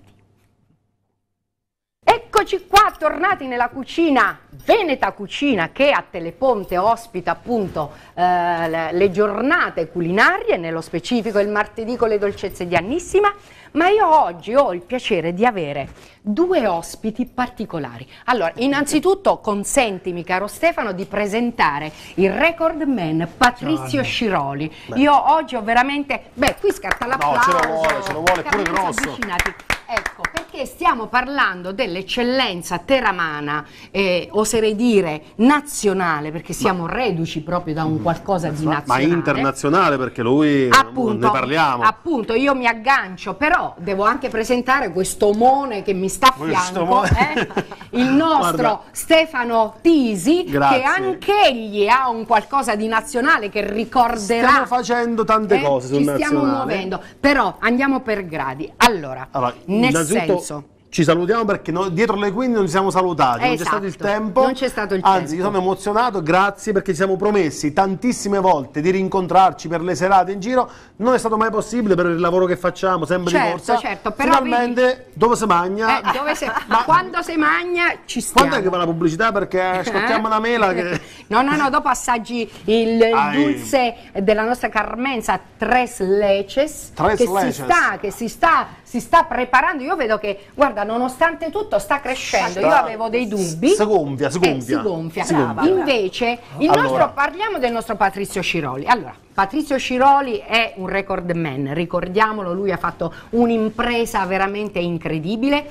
Speaker 1: Eccoci qua, tornati nella cucina, Veneta Cucina, che a Teleponte ospita appunto eh, le, le giornate culinarie, nello specifico il martedì con le dolcezze di Annissima, ma io oggi ho il piacere di avere due ospiti particolari. Allora, innanzitutto consentimi, caro Stefano, di presentare il record man Patrizio Ciao, Sciroli. Beh. Io oggi ho veramente, beh, qui scatta l'applauso.
Speaker 3: No, ce lo vuole, ce lo vuole pure grosso.
Speaker 1: Avvicinati. Ecco, perché stiamo parlando dell'eccellenza teramana, eh, oserei dire nazionale, perché siamo ma, reduci proprio da un qualcosa di nazionale.
Speaker 3: Ma internazionale, perché lui
Speaker 1: appunto,
Speaker 3: ne parliamo.
Speaker 1: Appunto, io mi aggancio, però devo anche presentare questo omone che mi sta a fianco, eh? il nostro Guarda. Stefano Tisi,
Speaker 3: Grazie.
Speaker 1: Che anch'egli ha un qualcosa di nazionale che ricorderà.
Speaker 3: Stiamo facendo tante
Speaker 1: eh?
Speaker 3: cose sul
Speaker 1: Ci
Speaker 3: nazionale.
Speaker 1: stiamo muovendo, però andiamo per gradi. Allora,
Speaker 3: allora
Speaker 1: nel senso...
Speaker 3: Ci salutiamo perché noi, dietro le quinte non ci siamo salutati, esatto, non c'è stato il tempo.
Speaker 1: Non c'è stato il
Speaker 3: Anzi,
Speaker 1: tempo.
Speaker 3: io sono emozionato, grazie perché ci siamo promessi tantissime volte di rincontrarci per le serate in giro. Non è stato mai possibile per il lavoro che facciamo, sempre
Speaker 1: certo,
Speaker 3: di corsa.
Speaker 1: Certo, però
Speaker 3: finalmente vedi... dove si mangia?
Speaker 1: Eh, dove se... Ma quando si mangia ci stiamo.
Speaker 3: Quando è che fa la pubblicità? Perché scottiamo una mela che...
Speaker 1: No, no, no, dopo assaggi il Ai. dulce della nostra Carmenza Tres Leches,
Speaker 3: Tres
Speaker 1: che
Speaker 3: Leches.
Speaker 1: si sta, che si sta si sta preparando, io vedo che, guarda, nonostante tutto sta crescendo, io avevo dei dubbi.
Speaker 3: Si gonfia, si gonfia.
Speaker 1: Eh, si gonfia.
Speaker 3: Si gonfia.
Speaker 1: Invece, il
Speaker 3: Allora.
Speaker 1: nostro, parliamo del nostro Patrizio Sciroli. Allora, Patrizio Sciroli è un record man, ricordiamolo, lui ha fatto un'impresa veramente incredibile,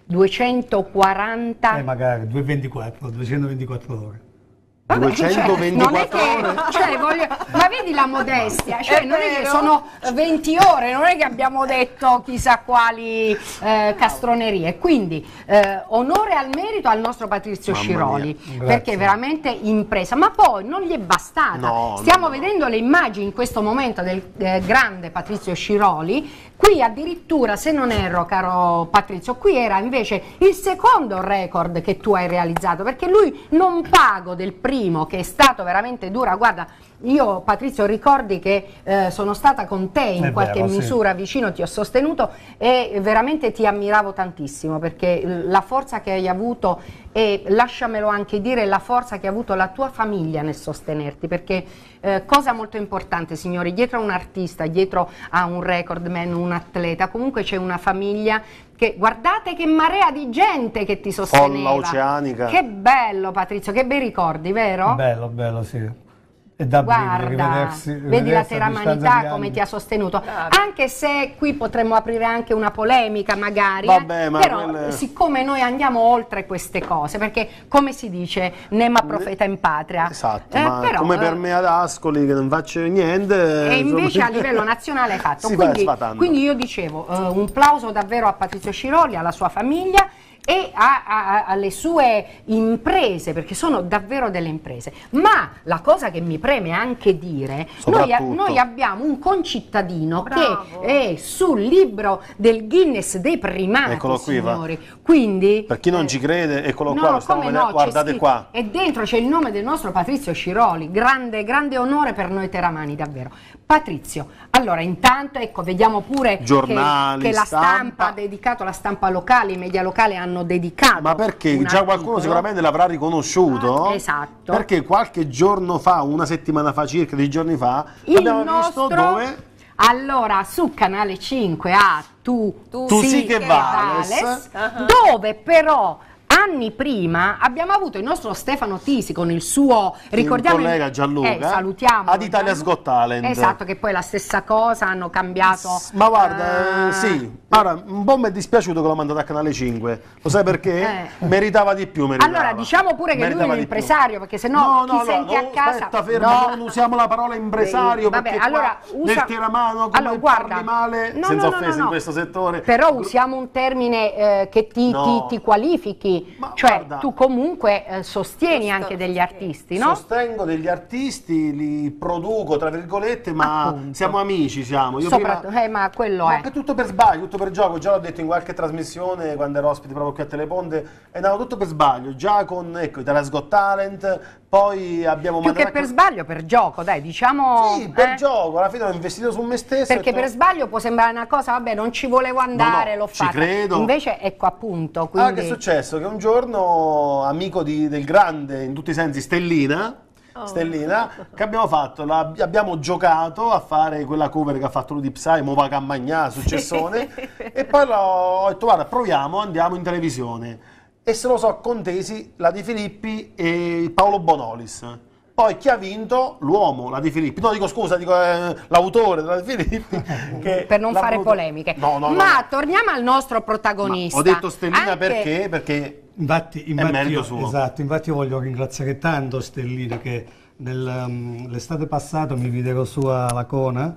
Speaker 1: duecentoquaranta...
Speaker 4: Eh, magari duecentoventiquattro, duecentoventiquattro ore.
Speaker 1: Vabbè,
Speaker 3: duecentoventiquattro
Speaker 1: cioè, non è che,
Speaker 3: ore.
Speaker 1: cioè, voglio, ma vedi la modestia, cioè,
Speaker 2: È
Speaker 1: non è che
Speaker 2: vero.
Speaker 1: sono venti ore, non è che abbiamo detto chissà quali eh, castronerie. Quindi eh, onore al merito al nostro Patrizio
Speaker 3: Mamma
Speaker 1: Sciroli,
Speaker 4: mia.
Speaker 1: perché è veramente impresa, ma poi non gli è bastata.
Speaker 3: No,
Speaker 1: Stiamo
Speaker 3: no, no.
Speaker 1: vedendo le immagini in questo momento del eh, grande Patrizio Sciroli. Qui addirittura, se non erro, caro Patrizio, qui era invece il secondo record che tu hai realizzato, perché lui non pago del primo, che è stato veramente dura. Guarda, io Patrizio ricordi che eh, sono stata con te in
Speaker 4: È
Speaker 1: qualche
Speaker 4: vero, sì.
Speaker 1: misura vicino, ti ho sostenuto e veramente ti ammiravo tantissimo, perché la forza che hai avuto, e lasciamelo anche dire, la forza che ha avuto la tua famiglia nel sostenerti, perché eh, cosa molto importante, signori, dietro a un artista, dietro a un record man, un atleta, comunque c'è una famiglia che, guardate che marea di gente che ti sosteneva.
Speaker 3: Folla oceanica.
Speaker 1: Che bello Patrizio, che bei ricordi, vero?
Speaker 4: Bello, bello, sì. E da brividi
Speaker 1: Guarda,
Speaker 4: rivedersi,
Speaker 1: vedi la
Speaker 4: rivedersi a distanza
Speaker 1: teramanità
Speaker 4: di
Speaker 1: come
Speaker 4: anni.
Speaker 1: ti ha sostenuto,
Speaker 2: Bravi.
Speaker 1: anche se qui potremmo aprire anche una polemica magari,
Speaker 3: Vabbè,
Speaker 1: eh,
Speaker 3: ma
Speaker 1: però
Speaker 3: quelle-
Speaker 1: siccome noi andiamo oltre queste cose, perché come si dice, nema profeta in patria,
Speaker 3: Esatto,
Speaker 1: eh,
Speaker 3: ma
Speaker 1: però,
Speaker 3: come per
Speaker 1: eh,
Speaker 3: me ad Ascoli che non faccio niente.
Speaker 1: e invece
Speaker 3: insomma,
Speaker 1: a livello nazionale è fatto.
Speaker 3: si va
Speaker 1: Quindi,
Speaker 3: sfatando.
Speaker 1: quindi io dicevo, eh, un plauso davvero a Patrizio Sciroli, alla sua famiglia e a- a- alle sue imprese, perché sono davvero delle imprese. Ma la cosa che mi preme anche dire, noi, a-
Speaker 3: Soprattutto.
Speaker 1: noi abbiamo un concittadino
Speaker 2: Bravo.
Speaker 1: che è sul libro del Guinness dei primati,
Speaker 3: Eccolo qui, va.
Speaker 1: signori. Quindi,
Speaker 3: Per chi non
Speaker 1: eh,
Speaker 3: ci crede, eccolo
Speaker 1: no,
Speaker 3: qua, lo stiamo
Speaker 1: come
Speaker 3: vedendo,
Speaker 1: no, c'è
Speaker 3: guardate
Speaker 1: scritto-
Speaker 3: qua.
Speaker 1: E dentro c'è il nome del nostro Patrizio Sciroli, grande, grande onore per noi teramani, davvero. Patrizio, allora intanto ecco, vediamo pure che-
Speaker 3: Giornali,
Speaker 1: che, la stampa
Speaker 3: stampa.
Speaker 1: ha dedicato, la stampa locale, i media locali hanno dedicato.
Speaker 3: Ma perché
Speaker 1: un
Speaker 3: già qualcuno
Speaker 1: articolo.
Speaker 3: sicuramente l'avrà riconosciuto?
Speaker 1: Ah, esatto.
Speaker 3: Perché qualche giorno fa, una settimana fa circa, dei giorni fa,
Speaker 1: Il
Speaker 3: abbiamo
Speaker 1: nostro,
Speaker 3: visto dove...
Speaker 1: allora su Canale cinque a Tu,
Speaker 2: Tu
Speaker 3: Tu
Speaker 1: sì
Speaker 3: sì che vales.
Speaker 1: vales,
Speaker 2: Uh-huh.
Speaker 1: dove però anni prima abbiamo avuto il nostro Stefano Tisi con il suo, ricordiamo
Speaker 3: il collega Gianluca,
Speaker 1: eh, salutiamo
Speaker 3: ad Italia
Speaker 1: Gianluca.
Speaker 3: Got Talent.
Speaker 1: Esatto, che poi è la stessa cosa, hanno cambiato.
Speaker 3: Ma guarda,
Speaker 1: eh,
Speaker 3: eh, sì, guarda, un po' mi è dispiaciuto che l'ho mandato a Canale cinque, lo sai perché?
Speaker 1: Eh.
Speaker 3: Meritava di più, meritava.
Speaker 1: Allora diciamo pure che lui è
Speaker 3: Meritava
Speaker 1: un
Speaker 3: di più.
Speaker 1: impresario, perché sennò
Speaker 3: No,
Speaker 1: chi
Speaker 3: no,
Speaker 1: sente
Speaker 3: no,
Speaker 1: a casa
Speaker 3: aspetta, fermo,
Speaker 1: no.
Speaker 3: non usiamo la parola impresario,
Speaker 1: Eh, vabbè,
Speaker 3: perché
Speaker 1: allora,
Speaker 3: qua
Speaker 1: usa-
Speaker 3: nel teramano come
Speaker 1: allora, guarda,
Speaker 3: parli male,
Speaker 1: no,
Speaker 3: senza
Speaker 1: no, no,
Speaker 3: offesa
Speaker 1: no, no.
Speaker 3: in questo settore.
Speaker 1: Però usiamo un termine eh, che ti,
Speaker 3: No.
Speaker 1: ti- ti qualifichi,
Speaker 3: Ma
Speaker 1: cioè
Speaker 3: guarda-
Speaker 1: tu comunque eh, sostieni
Speaker 2: Giusto,
Speaker 1: anche degli
Speaker 2: sì.
Speaker 1: artisti, no?
Speaker 3: Sostengo degli artisti, li produco tra virgolette, ma
Speaker 1: Appunto.
Speaker 3: siamo amici, siamo. Io
Speaker 1: Soprattutto,
Speaker 3: prima-
Speaker 1: eh, ma quello
Speaker 3: Ma
Speaker 1: è.
Speaker 3: che tutto per sbaglio, tutto per gioco, già l'ho detto in qualche trasmissione quando ero ospite proprio qui a Teleponte, è andato tutto per sbaglio, già con ecco, Italia's Got Talent, poi abbiamo
Speaker 1: Più che
Speaker 3: mandato
Speaker 1: per
Speaker 3: a-
Speaker 1: sbaglio, per gioco, dai, diciamo.
Speaker 3: Sì, per
Speaker 1: eh?
Speaker 3: gioco, alla fine ho investito su me stesso.
Speaker 1: Perché
Speaker 3: ho detto-
Speaker 1: per sbaglio può sembrare una cosa, vabbè, non ci volevo andare,
Speaker 3: No, no,
Speaker 1: l'ho
Speaker 3: ci
Speaker 1: fatta.
Speaker 3: credo.
Speaker 1: Invece, ecco appunto,
Speaker 3: Ah,
Speaker 1: quindi...
Speaker 3: che è successo? Che un giorno, amico di- del grande, in tutti i sensi, Stellina,
Speaker 2: Oh.
Speaker 3: Stellina, che abbiamo fatto? La- abbiamo giocato a fare quella cover che ha fatto lui di Psy, Mova Campagnà, successone, e poi l'ho ho detto, guarda, proviamo, andiamo in televisione. E se lo so contesi, la Di Filippi e Paolo Bonolis. Poi chi ha vinto? L'uomo, la Di Filippi. No, dico scusa, dico eh, l'autore della Di Filippi. che
Speaker 1: per non
Speaker 3: l'ha
Speaker 1: fare
Speaker 3: voluto-
Speaker 1: polemiche.
Speaker 3: No, no, no,
Speaker 1: Ma
Speaker 3: no.
Speaker 1: torniamo al nostro
Speaker 3: Ma
Speaker 1: protagonista.
Speaker 3: ho detto Stellina
Speaker 1: Anche-
Speaker 3: perché? Perché
Speaker 4: Infatti, infatti,
Speaker 3: merito
Speaker 4: io,
Speaker 3: suo.
Speaker 4: esatto, infatti io voglio ringraziare tanto Stellina che nel, um, l'estate passata mi videro su a Lacona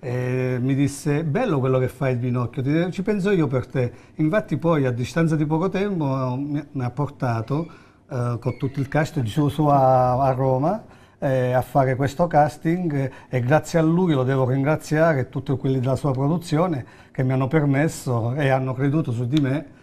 Speaker 4: e mi disse bello quello che fai il Pinocchio, ti- ci penso io per te. Infatti poi a distanza di poco tempo mi, mi ha portato eh, con tutto il cast di su, su a, a Roma eh, a fare questo casting eh, e grazie a lui lo devo ringraziare e tutti quelli della sua produzione che mi hanno permesso e hanno creduto su di me.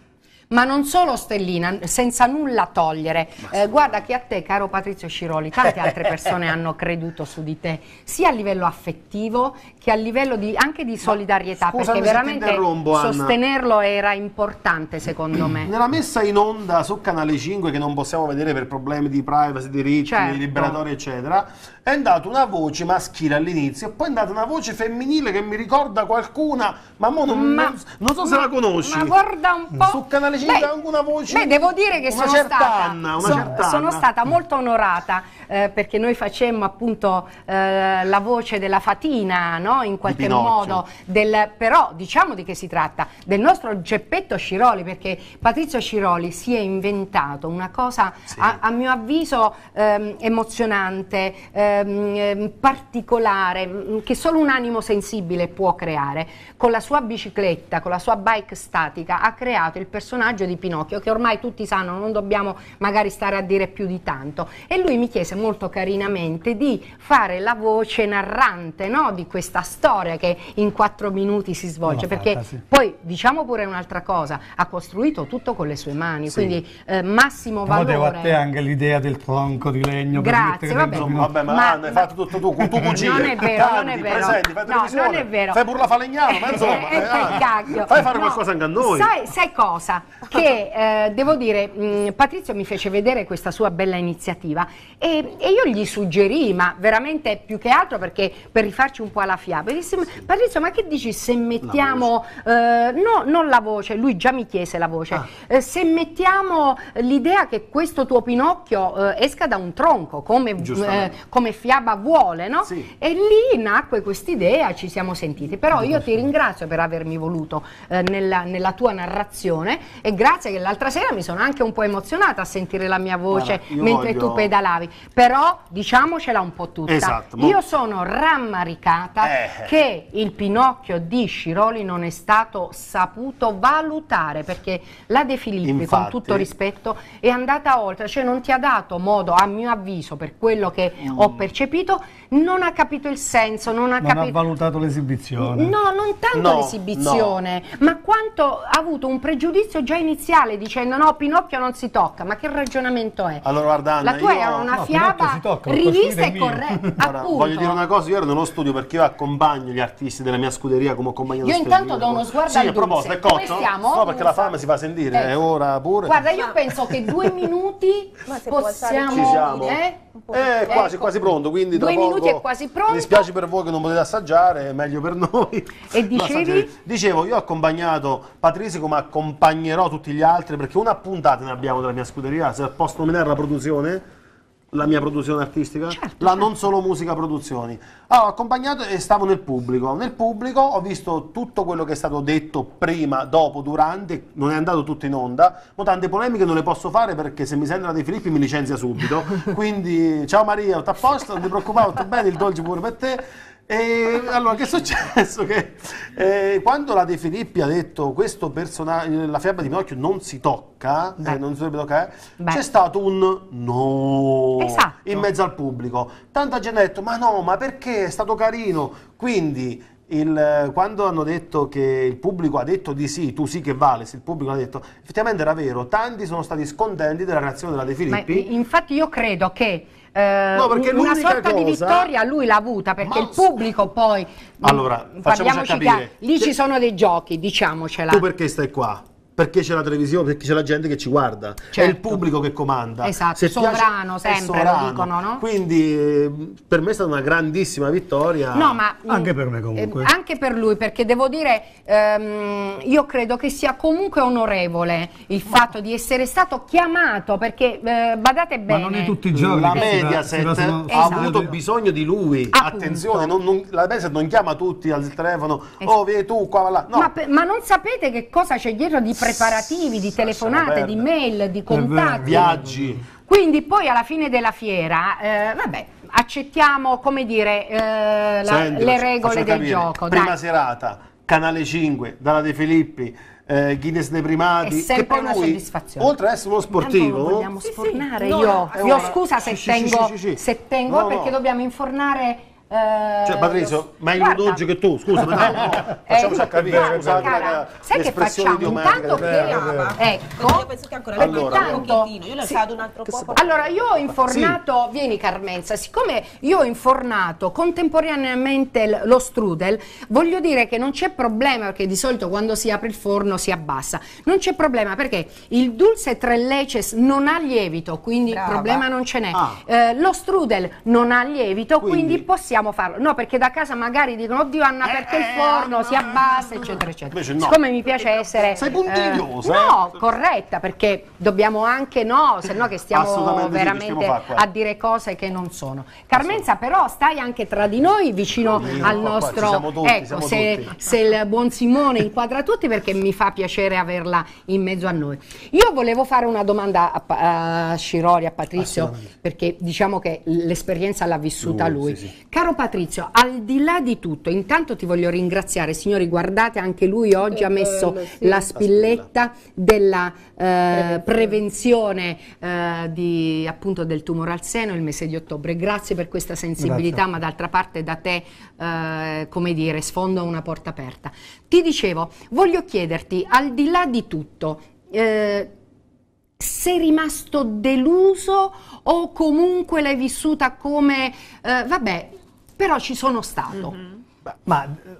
Speaker 1: ma non solo Stellina, senza nulla togliere. Eh, guarda che a te, caro Patrizio Sciroli, tante altre persone hanno creduto su di te, sia a livello affettivo che a livello di, anche di solidarietà,
Speaker 3: Scusami
Speaker 1: perché
Speaker 3: se ti
Speaker 1: veramente
Speaker 3: interrompo, Anna.
Speaker 1: sostenerlo era importante secondo me.
Speaker 3: Nella messa in onda su Canale cinque, che non possiamo vedere per problemi di privacy, diritti,
Speaker 1: Certo.
Speaker 3: liberatori eccetera, è andata una voce maschile all'inizio e poi è andata una voce femminile che mi ricorda qualcuna, ma mo non,
Speaker 1: Ma-
Speaker 3: non, non so se
Speaker 1: ma-
Speaker 3: la conosci.
Speaker 1: Ma guarda un po'.
Speaker 3: Su Canale cinque
Speaker 1: Beh,
Speaker 3: anche una voce.
Speaker 1: Beh, devo dire che
Speaker 3: una
Speaker 1: sono
Speaker 3: certa
Speaker 1: stata,
Speaker 3: Anna, una
Speaker 1: so-
Speaker 3: certa
Speaker 1: sono
Speaker 3: Anna.
Speaker 1: stata molto onorata eh, perché noi facemmo appunto eh, la voce della fatina, no? In qualche
Speaker 3: Pinocchio.
Speaker 1: modo, del, però diciamo di che si tratta, del nostro Geppetto Sciroli, perché Patrizio Sciroli si è inventato una cosa
Speaker 3: Sì.
Speaker 1: a, a mio avviso ehm, emozionante, ehm, ehm, particolare, mh, che solo un animo sensibile può creare. Con la sua bicicletta, con la sua bike statica, ha creato il personaggio di Pinocchio, che ormai tutti sanno, non dobbiamo magari stare a dire più di tanto. E lui mi chiese molto carinamente di fare la voce narrante, no, di questa storia che in quattro minuti si svolge,
Speaker 4: L'ho
Speaker 1: perché
Speaker 4: fatta, sì.
Speaker 1: poi diciamo pure un'altra cosa, ha costruito tutto con le sue mani,
Speaker 3: Sì.
Speaker 1: quindi eh, massimo
Speaker 4: Ma devo a
Speaker 1: valore.
Speaker 4: te anche l'idea del tronco di legno. per
Speaker 1: Grazie,
Speaker 4: mettere
Speaker 1: vabbè.
Speaker 4: dentro
Speaker 3: Insomma,
Speaker 4: Pinocchio.
Speaker 3: vabbè, ma,
Speaker 1: Ma-
Speaker 3: Anna, hai fatto tutto tu, con tu cugino.
Speaker 1: Non è vero, non è vero.
Speaker 3: Presenti, fai
Speaker 1: No,
Speaker 3: televisione,
Speaker 1: non è vero.
Speaker 3: fai pure la falegnano, ma insomma,
Speaker 1: Eh,
Speaker 3: eh,
Speaker 1: eh,
Speaker 3: ah,
Speaker 1: cacchio.
Speaker 3: fai fare
Speaker 1: No,
Speaker 3: qualcosa anche a noi.
Speaker 1: Sai, sai cosa? Che eh, devo dire, mh, Patrizio mi fece vedere questa sua bella iniziativa e, e io gli suggerii, ma veramente più che altro perché per rifarci un po' alla fiaba, dissi, Patrizio, ma che dici se mettiamo, eh, no, non la voce, lui già mi chiese la voce,
Speaker 3: Ah.
Speaker 1: eh, se mettiamo l'idea che questo tuo Pinocchio eh, esca da un tronco, come,
Speaker 3: Giustamente.
Speaker 1: eh, come fiaba vuole, no?
Speaker 3: Sì.
Speaker 1: E lì nacque quest'idea, ci siamo sentiti, però io ti ringrazio per avermi voluto eh, nella, nella tua narrazione e grazie che l'altra sera mi sono anche un po' emozionata a sentire la mia voce
Speaker 3: Guarda, io
Speaker 1: mentre
Speaker 3: voglio-
Speaker 1: tu pedalavi, però diciamocela un po' tutta.
Speaker 3: Esatto, mo-
Speaker 1: Io sono rammaricata
Speaker 3: Eh.
Speaker 1: che il Pinocchio di Sciroli non è stato saputo valutare, perché la De Filippi, con
Speaker 3: Infatti.
Speaker 1: tutto rispetto, è andata oltre, cioè non ti ha dato modo, a mio avviso, per quello che ho percepito, non ha capito il senso, non ha
Speaker 4: Non ha
Speaker 1: capito...
Speaker 4: valutato l'esibizione.
Speaker 1: No, non tanto
Speaker 3: No,
Speaker 1: l'esibizione, ma quanto ha avuto un pregiudizio già iniziale dicendo no, Pinocchio non si tocca, ma che ragionamento è?
Speaker 3: Allora, guarda, Anna,
Speaker 1: La tua
Speaker 3: io-
Speaker 1: era una
Speaker 4: No, Pinocchio
Speaker 1: fiaba
Speaker 4: si tocca, l'ho
Speaker 1: rivista
Speaker 4: costruito
Speaker 1: e
Speaker 4: il mio.
Speaker 1: corretta,
Speaker 3: Ora,
Speaker 1: appunto.
Speaker 3: voglio dire una cosa, io ero nello studio perché io accompagno gli artisti della mia scuderia come ho accompagnato
Speaker 1: Io intanto
Speaker 3: Stellina.
Speaker 1: do uno sguardo
Speaker 3: Sì,
Speaker 1: al
Speaker 3: a proposito, è
Speaker 1: Dulce. Come
Speaker 3: cotto?
Speaker 1: stiamo?
Speaker 3: No, perché la fame si fa sentire,
Speaker 1: Ecco.
Speaker 3: è ora pure.
Speaker 1: Guarda, io penso che due minuti
Speaker 2: Ma se può alzare il
Speaker 1: possiamo...
Speaker 3: Ci siamo?
Speaker 1: eh?
Speaker 3: Eh, quasi,
Speaker 1: Ecco.
Speaker 3: quasi pronto, quindi tra
Speaker 1: Due
Speaker 3: poco-
Speaker 1: minuti è quasi pronto.
Speaker 3: Mi dispiace per voi che non potete assaggiare, è meglio per noi.
Speaker 1: E
Speaker 3: Lo
Speaker 1: dicevi?
Speaker 3: assaggerete. Dicevo, io ho accompagnato Patrizio come accompagnerò tutti gli altri, perché una puntata ne abbiamo della mia scuderia, se posso nominare la produzione, la mia produzione artistica,
Speaker 1: Certo,
Speaker 3: la
Speaker 1: certo.
Speaker 3: non solo musica produzioni. Allora, ho accompagnato e stavo nel pubblico. Nel pubblico ho visto tutto quello che è stato detto prima, dopo, durante, non è andato tutto in onda, ma tante polemiche non le posso fare perché se mi sente la De Filippi mi licenzia subito. Quindi, ciao Maria, tutto a posto, non ti preoccupare, tutto bene, il dolce pure per te. E allora, che è successo? Che eh, quando la De Filippi ha detto questo personaggio, la fiaba di Pinocchio non si tocca,
Speaker 1: Beh.
Speaker 3: eh, non si dovrebbe toccare,
Speaker 1: Beh.
Speaker 3: c'è stato un no
Speaker 1: Esatto.
Speaker 3: in mezzo al pubblico. Tanta gente ha detto, ma no, ma perché è stato carino? Quindi, il- quando hanno detto che il pubblico ha detto di sì, tu sì che vale, se il pubblico ha detto, effettivamente era vero, tanti sono stati scontenti della reazione della De
Speaker 1: Ma
Speaker 3: Filippi.
Speaker 1: infatti io credo che eh,
Speaker 3: No, perché
Speaker 1: una
Speaker 3: l'unica
Speaker 1: sorta di
Speaker 3: cosa-
Speaker 1: vittoria lui l'ha avuta, perché
Speaker 3: Ma-
Speaker 1: il pubblico poi
Speaker 3: Allora,
Speaker 1: mh,
Speaker 3: facciamoci
Speaker 1: parliamoci
Speaker 3: capire.
Speaker 1: chiaro, lì
Speaker 3: Che-
Speaker 1: ci sono dei giochi, diciamocela.
Speaker 3: Tu perché stai qua? Perché c'è la televisione, perché c'è la gente che ci guarda, è il
Speaker 1: Certo.
Speaker 3: pubblico che comanda.
Speaker 1: Esatto,
Speaker 3: Se
Speaker 1: sovrano
Speaker 3: piace- è
Speaker 1: sempre,
Speaker 3: sovrano.
Speaker 1: lo dicono, no?
Speaker 3: Quindi eh, per me è stata una grandissima vittoria.
Speaker 1: No, ma
Speaker 4: Anche
Speaker 1: mh,
Speaker 4: per me comunque.
Speaker 1: eh, anche per lui, perché devo dire, ehm, io credo che sia comunque onorevole il fatto di essere stato chiamato, perché eh, badate
Speaker 4: Ma
Speaker 1: bene.
Speaker 4: non è tutti i giorni
Speaker 3: La
Speaker 4: che si va-
Speaker 3: Mediaset
Speaker 4: si va su-
Speaker 3: ha
Speaker 1: Esatto.
Speaker 3: avuto bisogno di lui.
Speaker 1: Appunto.
Speaker 3: Attenzione, non- non- la Mediaset non chiama tutti al telefono,
Speaker 1: Esatto.
Speaker 3: oh vieni tu, qua, va là. No,
Speaker 1: Ma, pe- ma non sapete che cosa c'è dietro di preparativi, di telefonate,
Speaker 3: perde.
Speaker 1: di mail, di
Speaker 4: È vero.
Speaker 1: contatti?
Speaker 3: viaggi.
Speaker 1: Quindi poi alla fine della fiera, eh, vabbè, accettiamo, come dire, eh, la-
Speaker 3: Senti,
Speaker 1: le
Speaker 3: faccio-
Speaker 1: regole
Speaker 3: faccio
Speaker 1: del
Speaker 3: capire.
Speaker 1: gioco.
Speaker 3: Prima
Speaker 1: Dai.
Speaker 3: serata, Canale cinque, dalla De Filippi, eh, Guinness dei primati.
Speaker 1: È sempre
Speaker 3: che poi
Speaker 1: una
Speaker 3: lui,
Speaker 1: soddisfazione.
Speaker 3: oltre ad essere uno
Speaker 1: Tanto lo
Speaker 3: sportivo,
Speaker 1: vogliamo sfornare.
Speaker 2: No,
Speaker 1: io,
Speaker 3: è
Speaker 1: io
Speaker 3: ora.
Speaker 1: scusa se
Speaker 3: Sì, sì,
Speaker 1: tengo,
Speaker 3: sì, sì, sì.
Speaker 1: se tengo
Speaker 3: No,
Speaker 1: perché
Speaker 3: no.
Speaker 1: dobbiamo infornare Eh,
Speaker 3: Cioè, Patrizio,
Speaker 1: lo-
Speaker 3: ma è
Speaker 1: guarda,
Speaker 3: oggi che tu, scusa, ma no, no, facciamoci a capire,
Speaker 1: guarda,
Speaker 3: scusate,
Speaker 1: cara,
Speaker 3: la-
Speaker 1: sai che
Speaker 3: l'espressione
Speaker 1: facciamo?
Speaker 3: idiomatica
Speaker 1: Intanto
Speaker 3: del-
Speaker 1: che,
Speaker 3: Eh, eh,
Speaker 1: ecco,
Speaker 2: Io penso che ancora
Speaker 3: allora,
Speaker 2: allora, un pochettino, io l'ho
Speaker 1: sì.
Speaker 2: usato un altro po'.
Speaker 1: allora io ho infornato, vieni Carmenza, siccome io ho infornato contemporaneamente l- lo strudel, voglio dire che non c'è problema, perché di solito quando si apre il forno si abbassa, non c'è problema perché il dulce tre leches non ha lievito, quindi
Speaker 2: Brava.
Speaker 1: problema non ce n'è.
Speaker 3: Ah.
Speaker 1: Eh, lo strudel non ha lievito, quindi,
Speaker 3: Quindi-
Speaker 1: possiamo farlo. No, perché da casa magari dicono, oddio hanno aperto il forno, si abbassa, eccetera, eccetera.
Speaker 3: Invece no.
Speaker 1: Siccome mi piace essere...
Speaker 3: Sei puntigliosa,
Speaker 1: no,
Speaker 3: eh?
Speaker 1: corretta, perché dobbiamo anche, no, se no che stiamo
Speaker 3: Assolutamente sì, che
Speaker 1: veramente
Speaker 3: stiamo fa qua.
Speaker 1: a dire cose che non sono. Carmenza, però stai anche tra di noi vicino
Speaker 3: Sì,
Speaker 1: al
Speaker 3: qua, qua,
Speaker 1: nostro...
Speaker 3: ci siamo tutti,
Speaker 1: ecco,
Speaker 3: siamo
Speaker 1: se,
Speaker 3: tutti.
Speaker 1: se il buon Simone inquadra tutti, perché mi fa piacere averla in mezzo a noi. Io volevo fare una domanda a, Pa- a Sciroli, a Patrizio,
Speaker 3: Assolutamente.
Speaker 1: perché diciamo che l'esperienza l'ha vissuta
Speaker 3: Lui,
Speaker 1: lui.
Speaker 3: sì, sì.
Speaker 1: Caro Patrizio, al di là di tutto, intanto ti voglio ringraziare, signori, guardate, anche lui oggi ha messo la spilletta della eh, prevenzione eh, di, appunto, del tumore al seno il mese di ottobre. Grazie per questa sensibilità,
Speaker 4: Grazie.
Speaker 1: ma d'altra parte da te, eh, come dire, sfondo una porta aperta. Ti dicevo, voglio chiederti, al di là di tutto, eh, sei rimasto deluso o comunque l'hai vissuta come, eh, vabbè, però ci sono stato.
Speaker 4: Ma eh,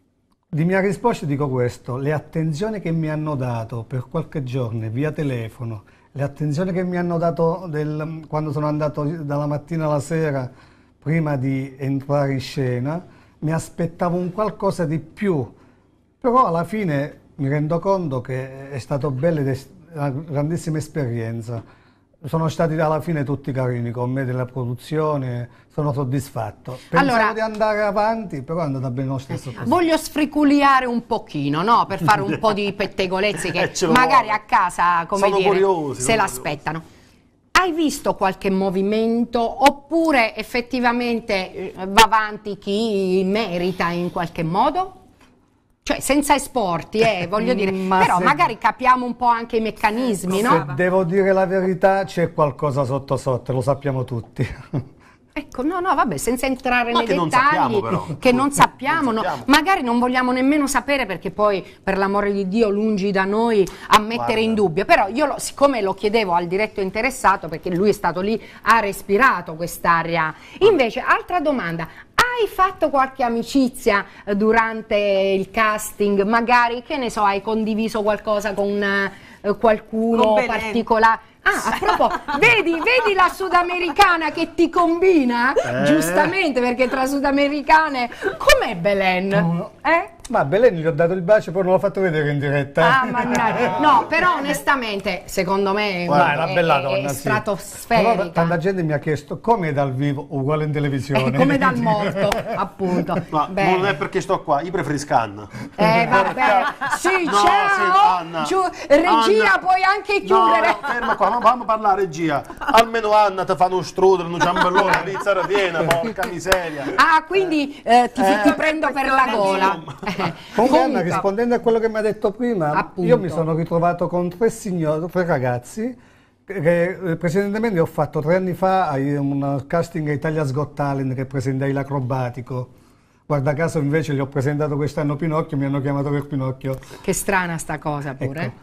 Speaker 4: di mia risposta dico questo: le attenzioni che mi hanno dato per qualche giorno via telefono, le attenzioni che mi hanno dato del- quando sono andato dalla mattina alla sera prima di entrare in scena, mi aspettavo un qualcosa di più, però alla fine mi rendo conto che è stato bello ed è una grandissima esperienza. Sono stati alla fine tutti carini con me della produzione, sono soddisfatto. Pensavo
Speaker 1: Allora-
Speaker 4: di andare avanti, però è andata bene lo stesso così.
Speaker 1: Voglio sfriculiare un pochino, no? Per fare un po' di pettegolezzi che
Speaker 3: Eh, ce lo
Speaker 1: magari
Speaker 3: vuole.
Speaker 1: a casa, come
Speaker 3: Sono
Speaker 1: dire,
Speaker 3: curiosi,
Speaker 1: se
Speaker 3: sono
Speaker 1: l'aspettano. Hai visto qualche movimento oppure effettivamente eh, va avanti chi merita in qualche modo? Cioè senza esporti, eh, voglio dire,
Speaker 4: Ma
Speaker 1: però
Speaker 4: se-
Speaker 1: magari capiamo un po' anche i meccanismi, no?
Speaker 4: Se devo dire la verità, c'è qualcosa sotto sotto, lo sappiamo tutti.
Speaker 1: Ecco, no, no, vabbè, senza entrare
Speaker 3: Ma
Speaker 1: nei
Speaker 3: che non
Speaker 1: dettagli,
Speaker 3: sappiamo, però.
Speaker 1: che non sappiamo,
Speaker 3: Non
Speaker 1: no.
Speaker 3: sappiamo.
Speaker 1: Magari non vogliamo nemmeno sapere, perché poi, per l'amore di Dio, lungi da noi a mettere
Speaker 3: Guarda.
Speaker 1: in dubbio. Però io, lo- siccome lo chiedevo al diretto interessato, perché lui è stato lì, ha respirato quest'aria. Invece, altra domanda, hai fatto qualche amicizia eh, durante il casting? Magari, che ne so, hai condiviso qualcosa con eh, qualcuno
Speaker 2: Con Belen.
Speaker 1: particolare? Ah, a proposito, vedi, vedi la sudamericana che ti combina?
Speaker 3: Eh.
Speaker 1: Giustamente, perché tra sudamericane... Com'è Belen?
Speaker 4: No.
Speaker 1: Eh?
Speaker 4: Ma Belen gli ho dato il bacio, poi non l'ho fatto vedere in diretta.
Speaker 1: Ah, mannaggia. No, però onestamente, secondo me
Speaker 4: Guarda, è una bella
Speaker 1: è,
Speaker 4: donna,
Speaker 1: è
Speaker 4: sì.
Speaker 1: stratosferica.
Speaker 4: Però tanta gente mi ha chiesto come dal vivo, uguale in televisione.
Speaker 1: È come dal morto, appunto.
Speaker 3: Ma
Speaker 1: Bene.
Speaker 3: non è perché sto qua, io preferisco Anna.
Speaker 1: Eh, vabbè. Sì,
Speaker 3: No,
Speaker 1: ciao.
Speaker 3: sì, Anna.
Speaker 1: Giù- regia,
Speaker 3: Anna.
Speaker 1: puoi anche chiudere.
Speaker 3: No, no, ferma qua, ma fammi parlare regia. Almeno Anna ti fa uno strudel, un ciambellone, una pizza piena, porca miseria.
Speaker 1: Ah, quindi eh, ti, ti prendo per la gola. Eh,
Speaker 4: Comunque, Anna,
Speaker 1: comunque-
Speaker 4: rispondendo a quello che mi ha detto prima,
Speaker 1: Appunto.
Speaker 4: io mi sono ritrovato con tre signori, tre ragazzi, che, che eh, precedentemente ho fatto tre anni fa ai- un casting a Italia's Got Talent che presentai l'acrobatico. Guarda caso invece gli ho presentato quest'anno Pinocchio, mi hanno chiamato per Pinocchio.
Speaker 1: Che strana sta cosa pure.
Speaker 4: Ecco.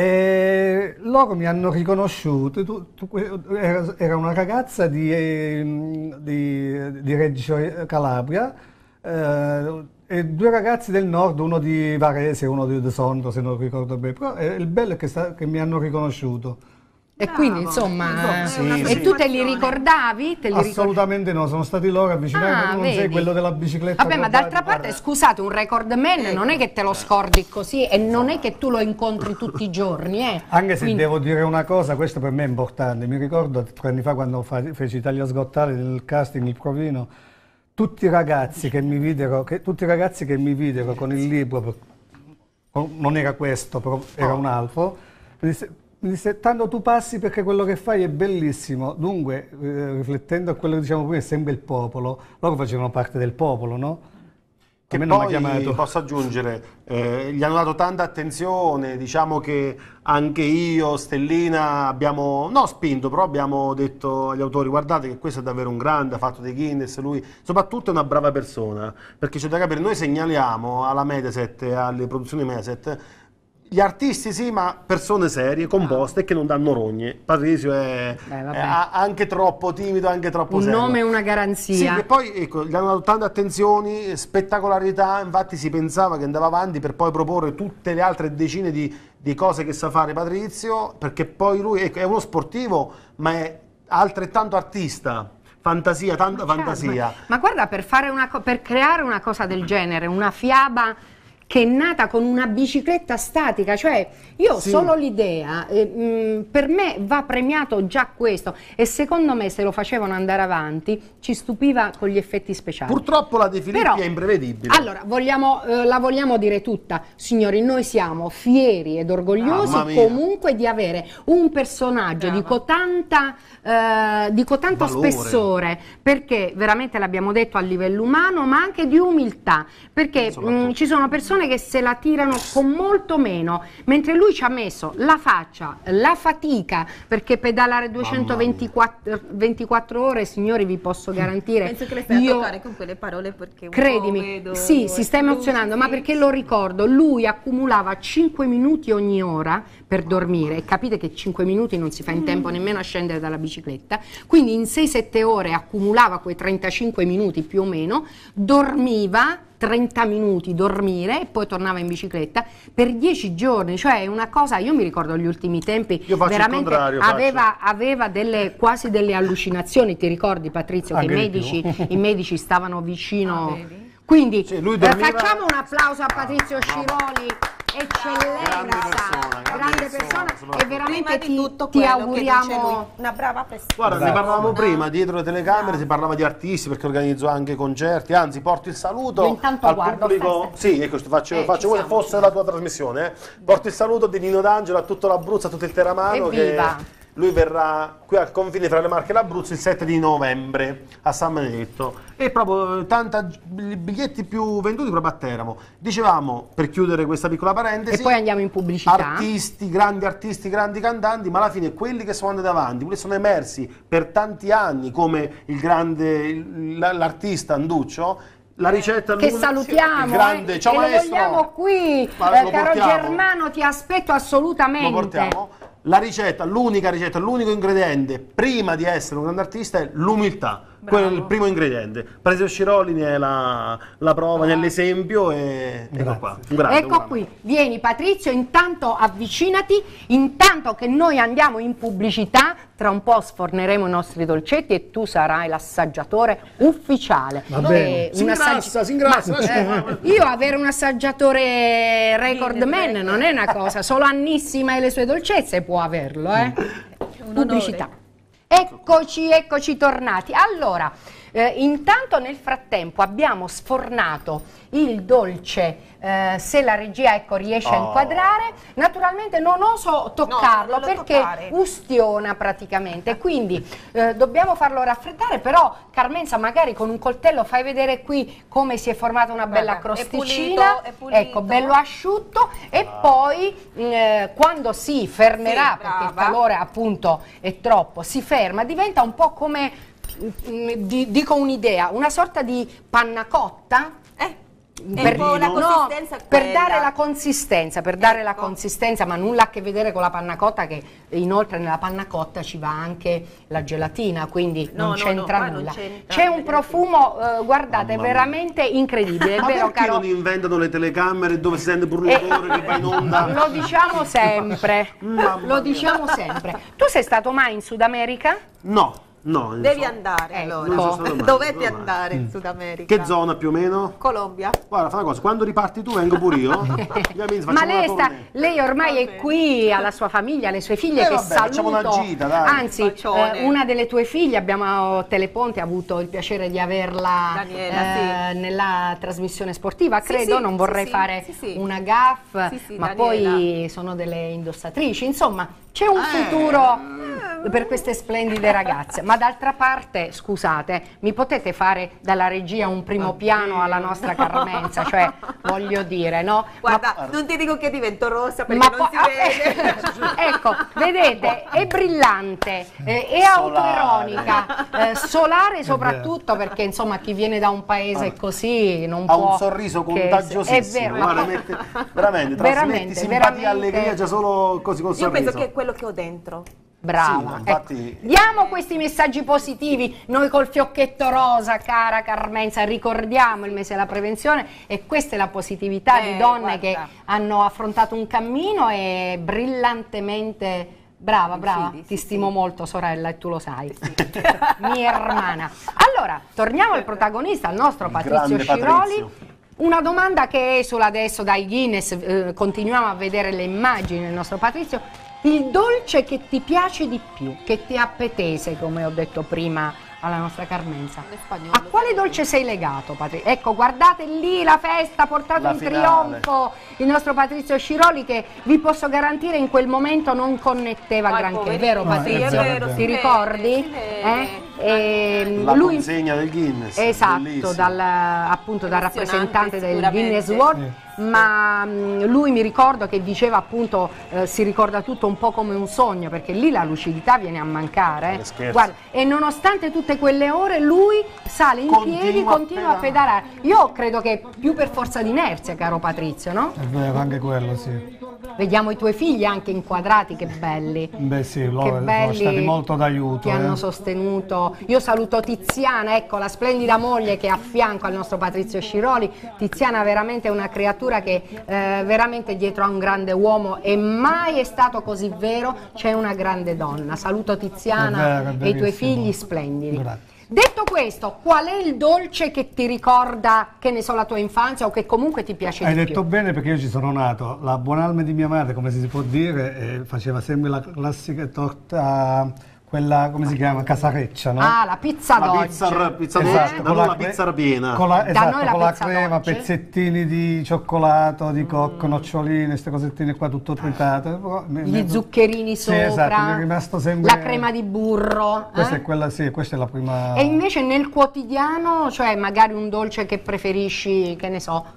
Speaker 4: E loro mi hanno riconosciuto, tu- tu- era, era una ragazza di, ehm, di, di Reggio Calabria, eh, e due ragazzi del nord, uno di Varese e uno di De Sondrio, se non ricordo bene. Però eh, il bello è che, sta- che mi hanno riconosciuto.
Speaker 1: E
Speaker 2: Bravo.
Speaker 1: quindi insomma,
Speaker 3: Sì,
Speaker 1: e
Speaker 3: sì.
Speaker 1: tu te li ricordavi? Te li ricordavi?
Speaker 4: Assolutamente no, sono stati loro avvicinati,
Speaker 1: Ah,
Speaker 4: ma tu non sei
Speaker 1: vedi.
Speaker 4: quello della bicicletta.
Speaker 1: Vabbè, ma d'altra
Speaker 4: acrobatica.
Speaker 1: parte, scusate, un record man non è che te lo scordi così e non è che tu lo incontri tutti i giorni, eh.
Speaker 4: Anche se
Speaker 1: Quindi-
Speaker 4: devo dire una cosa, questo per me è importante. Mi ricordo tre anni fa quando fa- feci Italia's Got Talent nel casting, il provino, tutti i ragazzi che mi videro, che, tutti i ragazzi che mi videro con il libro, per- con- non era questo, però era un altro, mi disse, mi disse, tanto tu passi perché quello che fai è bellissimo. Dunque, eh, riflettendo a quello che diciamo prima, è sempre il popolo. Loro facevano parte del popolo, no?
Speaker 3: Che
Speaker 4: A me non mi ha
Speaker 3: poi
Speaker 4: chiamato.
Speaker 3: posso aggiungere, eh, gli hanno dato tanta attenzione, diciamo che anche io, Stellina, abbiamo, no spinto, però abbiamo detto agli autori, guardate che questo è davvero un grande, ha fatto dei Guinness, lui soprattutto è una brava persona, perché c'è da capire, noi segnaliamo alla Mediaset e alle produzioni Mediaset, gli artisti sì, ma persone serie, composte, che non danno rogne. Patrizio è,
Speaker 1: Beh, vabbè.
Speaker 3: è a- anche troppo timido, anche troppo
Speaker 1: Un
Speaker 3: serio.
Speaker 1: nome e una
Speaker 3: Sì,
Speaker 1: garanzia.
Speaker 3: che poi ecco, gli hanno dato tante attenzioni, spettacolarità, infatti si pensava che andava avanti per poi proporre tutte le altre decine di, di cose che sa fare Patrizio, perché poi lui ecco, è uno sportivo, ma è altrettanto artista, fantasia, tanta
Speaker 1: Ma certo,
Speaker 3: fantasia.
Speaker 1: Ma, ma guarda, per, fare una co- per creare una cosa del genere, una fiaba che è nata con una bicicletta statica, cioè io ho
Speaker 3: Sì.
Speaker 1: solo l'idea, eh, mh, per me va premiato già questo, e secondo me se lo facevano andare avanti ci stupiva con gli effetti speciali.
Speaker 3: Purtroppo la De Filippi
Speaker 1: Però,
Speaker 3: è imprevedibile.
Speaker 1: Allora, vogliamo, eh, la vogliamo dire tutta, signori, noi siamo fieri ed orgogliosi
Speaker 3: Mamma mia.
Speaker 1: comunque di avere un personaggio di cotanta, eh, di cotanto
Speaker 3: Valore.
Speaker 1: spessore, perché veramente l'abbiamo detto a livello umano, ma anche di umiltà, perché
Speaker 3: Soprattutto.
Speaker 1: mh, ci sono persone che se la tirano con molto meno, mentre lui ci ha messo la faccia, la fatica, perché pedalare duecentoventiquattro ventiquattro ore, signori, vi posso garantire.
Speaker 2: Penso che le stai
Speaker 1: io-
Speaker 2: a toccare con quelle parole perché un po'
Speaker 1: Credimi,
Speaker 2: vedo
Speaker 1: sì, si sta emozionando, ma
Speaker 2: sì.
Speaker 1: perché lo ricordo, lui accumulava cinque minuti ogni ora per dormire, e capite che cinque minuti non si fa in tempo nemmeno a scendere dalla bicicletta, quindi in sei sette ore accumulava quei trentacinque minuti più o meno, dormiva trenta minuti, dormire, e poi tornava in bicicletta per dieci giorni, cioè è una cosa, io mi ricordo gli ultimi tempi,
Speaker 3: Io faccio il
Speaker 1: veramente
Speaker 3: contrario, faccio.
Speaker 1: aveva, aveva delle, quasi delle allucinazioni, ti ricordi Patrizio, che i
Speaker 4: Anche di
Speaker 1: medici,
Speaker 4: più.
Speaker 1: i medici stavano vicino,
Speaker 2: Ah, vedi?
Speaker 1: quindi
Speaker 3: Sì, lui
Speaker 1: eh,
Speaker 3: dormiva-
Speaker 1: facciamo un applauso a Patrizio Sciroli, eccellenza,
Speaker 3: Grande persona, grande
Speaker 1: grande
Speaker 3: persona,
Speaker 1: persona, e
Speaker 3: soprattutto.
Speaker 1: veramente
Speaker 2: Prima di
Speaker 1: ti,
Speaker 2: tutto
Speaker 1: ti
Speaker 2: quello che dice lui,
Speaker 1: auguriamo.
Speaker 2: una brava persona.
Speaker 3: Guarda, ne
Speaker 4: Bravo.
Speaker 3: parlavamo prima, dietro le telecamere si parlava di artisti, perché organizzo anche concerti, anzi porto il saluto
Speaker 1: Io intanto
Speaker 3: al
Speaker 1: guardo
Speaker 3: pubblico.
Speaker 1: feste.
Speaker 3: Sì, ecco, sto faccio,
Speaker 1: Eh,
Speaker 3: faccio
Speaker 1: ci
Speaker 3: come
Speaker 1: siamo.
Speaker 3: fosse la tua trasmissione. eh. Porto il saluto di Nino D'Angelo a tutto l'Abruzzo, a tutto il Teramano, che
Speaker 1: Evviva!
Speaker 3: lui verrà qui al confine fra le Marche e l'Abruzzo il sette di novembre a San Benedetto. E proprio tanta i biglietti più venduti proprio a Teramo. Dicevamo, per chiudere questa piccola parentesi,
Speaker 1: E poi andiamo in pubblicità.
Speaker 3: artisti, grandi artisti, grandi cantanti, ma alla fine quelli che sono andati avanti, quelli che sono emersi per tanti anni come il grande, il- l'artista Anduccio, la ricetta
Speaker 1: Che
Speaker 3: l'unica-
Speaker 1: salutiamo,
Speaker 3: il grande,
Speaker 1: eh,
Speaker 3: ciao
Speaker 1: e lo
Speaker 3: maestro,
Speaker 1: vogliamo qui,
Speaker 3: Ma
Speaker 1: eh,
Speaker 3: lo
Speaker 1: caro
Speaker 3: portiamo?
Speaker 1: Germano, ti aspetto assolutamente.
Speaker 3: Lo portiamo. La ricetta, l'unica ricetta, l'unico ingrediente prima di essere un grande artista è l'umiltà. Quello è il primo ingrediente. Patrizio Sciroli ne è la, la prova, nell'esempio, e ecco
Speaker 4: Grazie.
Speaker 3: qua. Un grande, un
Speaker 1: Ecco
Speaker 3: grande.
Speaker 1: qui, vieni Patrizio, intanto avvicinati, intanto che noi andiamo in pubblicità, tra un po' sforneremo i nostri dolcetti e tu sarai l'assaggiatore ufficiale.
Speaker 4: Va bene.
Speaker 1: Eh,
Speaker 3: Si
Speaker 1: un
Speaker 3: ingrassa,
Speaker 1: assaggi-
Speaker 3: si ingrassa,
Speaker 1: Ma,
Speaker 3: lascia-
Speaker 1: eh, io avere un assaggiatore record
Speaker 2: Viene,
Speaker 1: man
Speaker 2: prego.
Speaker 1: non è una cosa, solo Annissima e le sue dolcezze può averlo, eh?
Speaker 2: Un
Speaker 1: Pubblicità.
Speaker 2: onore.
Speaker 1: Eccoci, eccoci tornati. Allora, eh, intanto nel frattempo abbiamo sfornato il dolce, eh, se la regia ecco, riesce a
Speaker 3: Oh.
Speaker 1: inquadrare. Naturalmente non oso toccarlo
Speaker 2: non lo
Speaker 1: perché
Speaker 2: toccare.
Speaker 1: ustiona praticamente, quindi eh, dobbiamo farlo raffreddare, però Carmenza magari con un coltello fai vedere qui come si è formata una bella
Speaker 2: Guarda, è
Speaker 1: crosticina,
Speaker 2: pulito, è pulito.
Speaker 1: ecco, bello asciutto, e poi eh, quando si fermerà,
Speaker 2: Sì,
Speaker 1: perché il
Speaker 2: brava.
Speaker 1: calore appunto è troppo, si ferma, diventa un po' come, mm, di- dico un'idea, una sorta di panna cotta.
Speaker 2: Eh, è
Speaker 1: Per,
Speaker 2: un po' la
Speaker 1: no,
Speaker 2: consistenza è
Speaker 1: per
Speaker 2: quella.
Speaker 1: dare la consistenza, per dare la
Speaker 2: Ecco.
Speaker 1: consistenza, ma nulla a che vedere con la panna cotta, che inoltre nella panna cotta ci va anche la gelatina, quindi
Speaker 2: No,
Speaker 1: non
Speaker 2: no,
Speaker 1: c'entra
Speaker 2: no, qua non
Speaker 1: nulla.
Speaker 2: c'entra
Speaker 1: C'è
Speaker 2: la
Speaker 1: un profumo, eh, guardate,
Speaker 3: Mamma mia.
Speaker 1: veramente incredibile, è
Speaker 3: Ma
Speaker 1: vero
Speaker 3: perché
Speaker 1: caro?
Speaker 3: non inventano le telecamere dove si sente pure l'odore che va in onda?
Speaker 1: Lo diciamo sempre,
Speaker 3: Mamma
Speaker 1: lo
Speaker 3: mia.
Speaker 1: diciamo sempre. Tu sei stato mai in Sud America?
Speaker 3: No, no. non
Speaker 2: Devi
Speaker 3: so.
Speaker 2: andare
Speaker 1: Ecco.
Speaker 2: allora.
Speaker 3: Non ci sono stato mai,
Speaker 2: Dovete
Speaker 3: non mai.
Speaker 2: andare in Sud America.
Speaker 3: Che zona più o meno?
Speaker 2: Colombia.
Speaker 3: Guarda, fa una cosa, quando riparti tu vengo pure io. Gli amici,
Speaker 1: Ma
Speaker 3: facciamo
Speaker 1: lei,
Speaker 3: una
Speaker 1: sta,
Speaker 3: tournée.
Speaker 1: lei ormai è
Speaker 2: Vabbè.
Speaker 1: qui, ha la sua famiglia, le sue figlie,
Speaker 3: Eh,
Speaker 1: che
Speaker 3: vabbè, facciamo
Speaker 1: saluto.
Speaker 3: una gita, dai.
Speaker 1: Anzi,
Speaker 2: Bacione.
Speaker 1: eh, una delle tue figlie, abbiamo Teleponte, ha avuto il piacere di averla
Speaker 2: Daniela,
Speaker 1: eh, nella trasmissione sportiva,
Speaker 2: Sì,
Speaker 1: credo,
Speaker 2: sì,
Speaker 1: non vorrei
Speaker 2: sì,
Speaker 1: fare
Speaker 2: sì, sì.
Speaker 1: una gaffe,
Speaker 2: Sì, sì,
Speaker 1: ma
Speaker 2: Daniela.
Speaker 1: poi sono delle indossatrici, insomma, c'è un
Speaker 3: Eh.
Speaker 1: futuro. per queste splendide ragazze. Ma d'altra parte, scusate, mi potete fare dalla regia un primo piano alla nostra Carmenza? Cioè, voglio dire, no?
Speaker 2: Guarda,
Speaker 1: ma,
Speaker 2: non ti dico che divento rossa perché
Speaker 1: ma
Speaker 2: non
Speaker 1: poi,
Speaker 2: si vede.
Speaker 1: ecco, vedete, è brillante, eh, è autoironica, eh, solare soprattutto perché insomma chi viene da un paese
Speaker 3: allora,
Speaker 1: così non
Speaker 3: ha
Speaker 1: può...
Speaker 3: un sorriso
Speaker 1: che-
Speaker 3: contagiosissimo,
Speaker 1: è vero, ma
Speaker 3: guarda,
Speaker 1: poi-
Speaker 3: mette- veramente, trasmetti
Speaker 1: veramente,
Speaker 3: simpatia,
Speaker 1: veramente-
Speaker 3: allegria già solo così col
Speaker 2: Io
Speaker 3: sorriso.
Speaker 2: penso che è quello che ho dentro.
Speaker 1: Brava,
Speaker 3: Sì, no, infatti-
Speaker 1: ecco. Diamo questi messaggi positivi, noi col fiocchetto rosa, cara Carmenza, ricordiamo il mese della prevenzione e questa è la positività
Speaker 2: Eh,
Speaker 1: di donne
Speaker 2: guarda.
Speaker 1: che hanno affrontato un cammino e brillantemente, brava, brava,
Speaker 2: Sì,
Speaker 1: ti
Speaker 2: sì,
Speaker 1: stimo
Speaker 2: sì.
Speaker 1: molto sorella e tu lo sai, mia hermana. Allora, torniamo al protagonista, al nostro Patrizio
Speaker 3: Grande
Speaker 1: Sciroli.
Speaker 3: Patrizio.
Speaker 1: Una domanda che esula adesso dai Guinness, eh, continuiamo a vedere le immagini del nostro Patrizio. Il dolce che ti piace di più, che ti appetese, come ho detto prima alla nostra Carmenza.
Speaker 2: In spagnolo,
Speaker 1: A quale
Speaker 2: sì.
Speaker 1: dolce sei legato, Patrizio? Ecco, guardate lì la festa, ha portato
Speaker 3: La
Speaker 1: in
Speaker 3: finale.
Speaker 1: trionfo il nostro Patrizio Sciroli che vi posso garantire in quel momento non connetteva
Speaker 2: Ah,
Speaker 1: granché,
Speaker 2: poverino.
Speaker 1: vero
Speaker 4: No, è
Speaker 1: Patrizio?
Speaker 4: vero, è vero.
Speaker 1: Ti
Speaker 2: si vede,
Speaker 1: ricordi?
Speaker 2: si vede.
Speaker 1: Eh? E
Speaker 3: La
Speaker 1: lui
Speaker 3: consegna del Guinness,
Speaker 1: esatto,
Speaker 3: bellissimo.
Speaker 1: dal, appunto dal
Speaker 2: Emozionante,
Speaker 1: rappresentante del
Speaker 2: sicuramente.
Speaker 1: Guinness World,
Speaker 4: Sì.
Speaker 1: ma mh, lui mi ricordo che diceva appunto eh, si ricorda tutto un po' come un sogno, perché lì la lucidità viene a mancare.
Speaker 3: Ma scherzi.
Speaker 1: Guarda, e nonostante tutte quelle ore lui sale in
Speaker 3: Continua
Speaker 1: piedi,
Speaker 3: a
Speaker 1: continua a pedalare. Io credo che più per forza di inerzia, caro Patrizio, no?
Speaker 4: È vero, anche quello, sì.
Speaker 1: Vediamo i tuoi figli anche inquadrati, che belli.
Speaker 4: Beh sì,
Speaker 1: Che
Speaker 4: loro sono
Speaker 1: belli
Speaker 4: stati molto d'aiuto.
Speaker 1: che hanno
Speaker 4: eh.
Speaker 1: sostenuto. Io saluto Tiziana, ecco la splendida moglie che è a fianco al nostro Patrizio Sciroli. Tiziana veramente è una creatura che eh, veramente dietro a un grande uomo e mai è stato così vero, c'è una grande donna. Saluto Tiziana
Speaker 4: È vero, è
Speaker 1: e i tuoi
Speaker 4: verissimo.
Speaker 1: figli splendidi.
Speaker 4: Grazie.
Speaker 1: Detto questo, qual è il dolce che ti ricorda, che ne so, la tua infanzia o che comunque ti piace
Speaker 4: Hai
Speaker 1: di
Speaker 4: detto
Speaker 1: più?
Speaker 4: bene perché io ci sono nato. La buonalma di mia madre, come si può dire, eh, faceva sempre la classica torta, quella, come si chiama, casareccia, no?
Speaker 1: Ah, la pizza
Speaker 3: La
Speaker 1: d'oggi.
Speaker 3: pizza, pizza
Speaker 4: Esatto,
Speaker 3: dolce,
Speaker 4: con
Speaker 3: non la
Speaker 4: cre-
Speaker 3: pizza piena.
Speaker 4: Con la,
Speaker 1: Da
Speaker 4: esatto,
Speaker 1: noi la
Speaker 4: con la
Speaker 1: pizza
Speaker 4: crema,
Speaker 1: dolce.
Speaker 4: pezzettini di cioccolato, di cocco, nocciolini, queste cosettine qua tutto tritato. Però mi-
Speaker 1: Gli
Speaker 4: mi-
Speaker 1: zuccherini
Speaker 4: Sì,
Speaker 1: sopra,
Speaker 4: esatto, mi è rimasto sempre...
Speaker 1: la crema di burro.
Speaker 4: Questa
Speaker 1: eh?
Speaker 4: è quella, sì, questa è la prima...
Speaker 1: E invece nel quotidiano, cioè magari un dolce che preferisci, che ne so,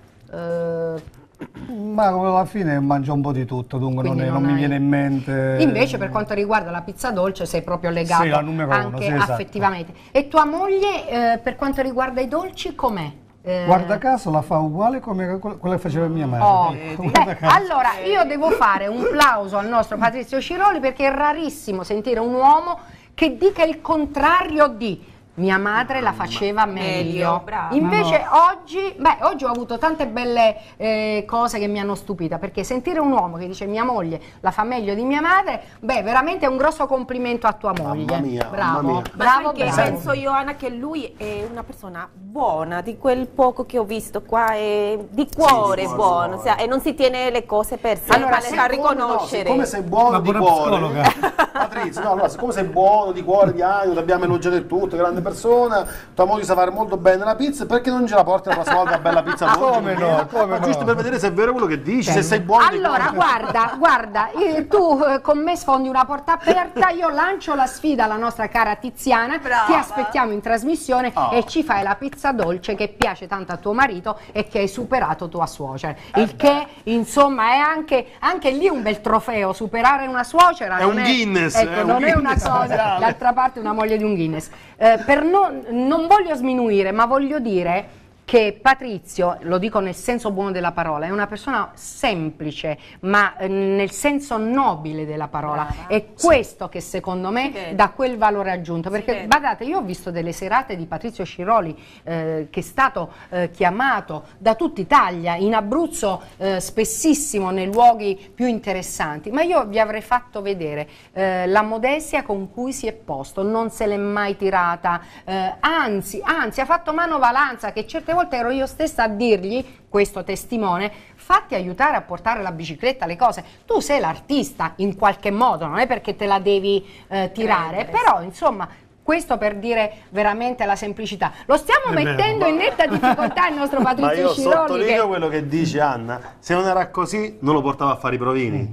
Speaker 1: eh,
Speaker 4: Ma alla fine mangio un po' di tutto, dunque non,
Speaker 1: Quindi
Speaker 4: è- non
Speaker 1: non
Speaker 4: mi
Speaker 1: hai-
Speaker 4: viene in mente...
Speaker 1: invece per quanto riguarda la pizza dolce sei proprio legato
Speaker 4: Sì, la numero uno,
Speaker 1: anche
Speaker 4: sì, esatto.
Speaker 1: affettivamente. E tua moglie eh, per quanto riguarda i dolci com'è? Eh,
Speaker 4: Guarda caso la fa uguale come quella quella che faceva mia madre.
Speaker 1: Oh,
Speaker 4: Guarda
Speaker 1: beh,
Speaker 4: caso.
Speaker 1: allora io devo fare un plauso al nostro Patrizio Sciroli perché è rarissimo sentire un uomo che dica il contrario di mia madre la faceva meglio.
Speaker 2: Meglio, brava.
Speaker 1: Invece oggi, beh, oggi ho avuto tante belle eh, cose che mi hanno stupita, perché sentire un uomo che dice mia moglie la fa meglio di mia madre, beh, veramente è un grosso complimento a tua moglie.
Speaker 3: Mamma mia,
Speaker 1: bravo,
Speaker 3: mamma mia.
Speaker 1: bravo,
Speaker 2: Perché
Speaker 1: bravo.
Speaker 2: penso io, Anna, che lui è una persona buona, di quel poco che ho visto qua, è di cuore
Speaker 3: di cuore,
Speaker 2: buono,
Speaker 3: buono.
Speaker 2: cioè, e non si tiene le cose per sé,
Speaker 1: Allora,
Speaker 2: ma le fa
Speaker 3: Siccome- no,
Speaker 2: riconoscere.
Speaker 3: siccome sei buono
Speaker 4: Una
Speaker 3: di
Speaker 4: buona
Speaker 3: cuore,
Speaker 4: psicologa.
Speaker 3: Patrizio, no, allora, siccome sei buono di cuore, di animo, ti abbiamo elogiato e tutto, grande persona, tua moglie sa fare molto bene la pizza, perché non ce la porti la prossima volta una bella pizza dolce?
Speaker 4: Come no, come
Speaker 3: Ma
Speaker 4: no.
Speaker 3: giusto per vedere se è vero quello che dici, se sei buono di
Speaker 1: Allora,
Speaker 3: cuore.
Speaker 1: guarda, guarda, eh, tu eh, con me sfondi una porta aperta, io lancio la sfida alla nostra cara Tiziana,
Speaker 2: Brava.
Speaker 1: ti aspettiamo in trasmissione
Speaker 3: Oh.
Speaker 1: e ci fai la pizza dolce che piace tanto a tuo marito e che hai superato tua suocera. Il che, insomma, è anche, anche lì un bel trofeo, superare una suocera.
Speaker 3: È
Speaker 1: non
Speaker 3: un Guinness,
Speaker 1: Ecco,
Speaker 3: è un
Speaker 1: non è una
Speaker 3: Guinness
Speaker 1: cosa,
Speaker 3: mondiale.
Speaker 1: d'altra parte una moglie di un Guinness. Eh, per non, non voglio sminuire, ma voglio dire che Patrizio, lo dico nel senso buono della parola, è una persona semplice, ma eh, nel senso nobile della parola.
Speaker 2: Brava.
Speaker 1: È questo che secondo me
Speaker 2: vede.
Speaker 1: dà quel valore aggiunto. Perché
Speaker 2: vede.
Speaker 1: badate, io ho visto delle serate di Patrizio Sciroli eh, che è stato eh, chiamato da tutta Italia, in Abruzzo eh, spessissimo nei luoghi più interessanti, ma io vi avrei fatto vedere eh, la modestia con cui si è posto, non se l'è mai tirata, eh, anzi, anzi ha fatto manovalanza, che certe volte ero io stessa a dirgli, questo testimone, fatti aiutare a portare la bicicletta, le cose. Tu sei l'artista in qualche modo, non è perché te la devi eh, tirare,
Speaker 2: Prendere,
Speaker 1: però insomma questo per dire veramente la semplicità. Lo stiamo
Speaker 4: È vero.
Speaker 1: mettendo in netta difficoltà il nostro
Speaker 3: Ma
Speaker 1: Patrizio
Speaker 3: io
Speaker 1: Sciroli.
Speaker 3: sottolineo
Speaker 1: Che...
Speaker 3: quello che dice Anna, se non era così non lo portava a fare i provini.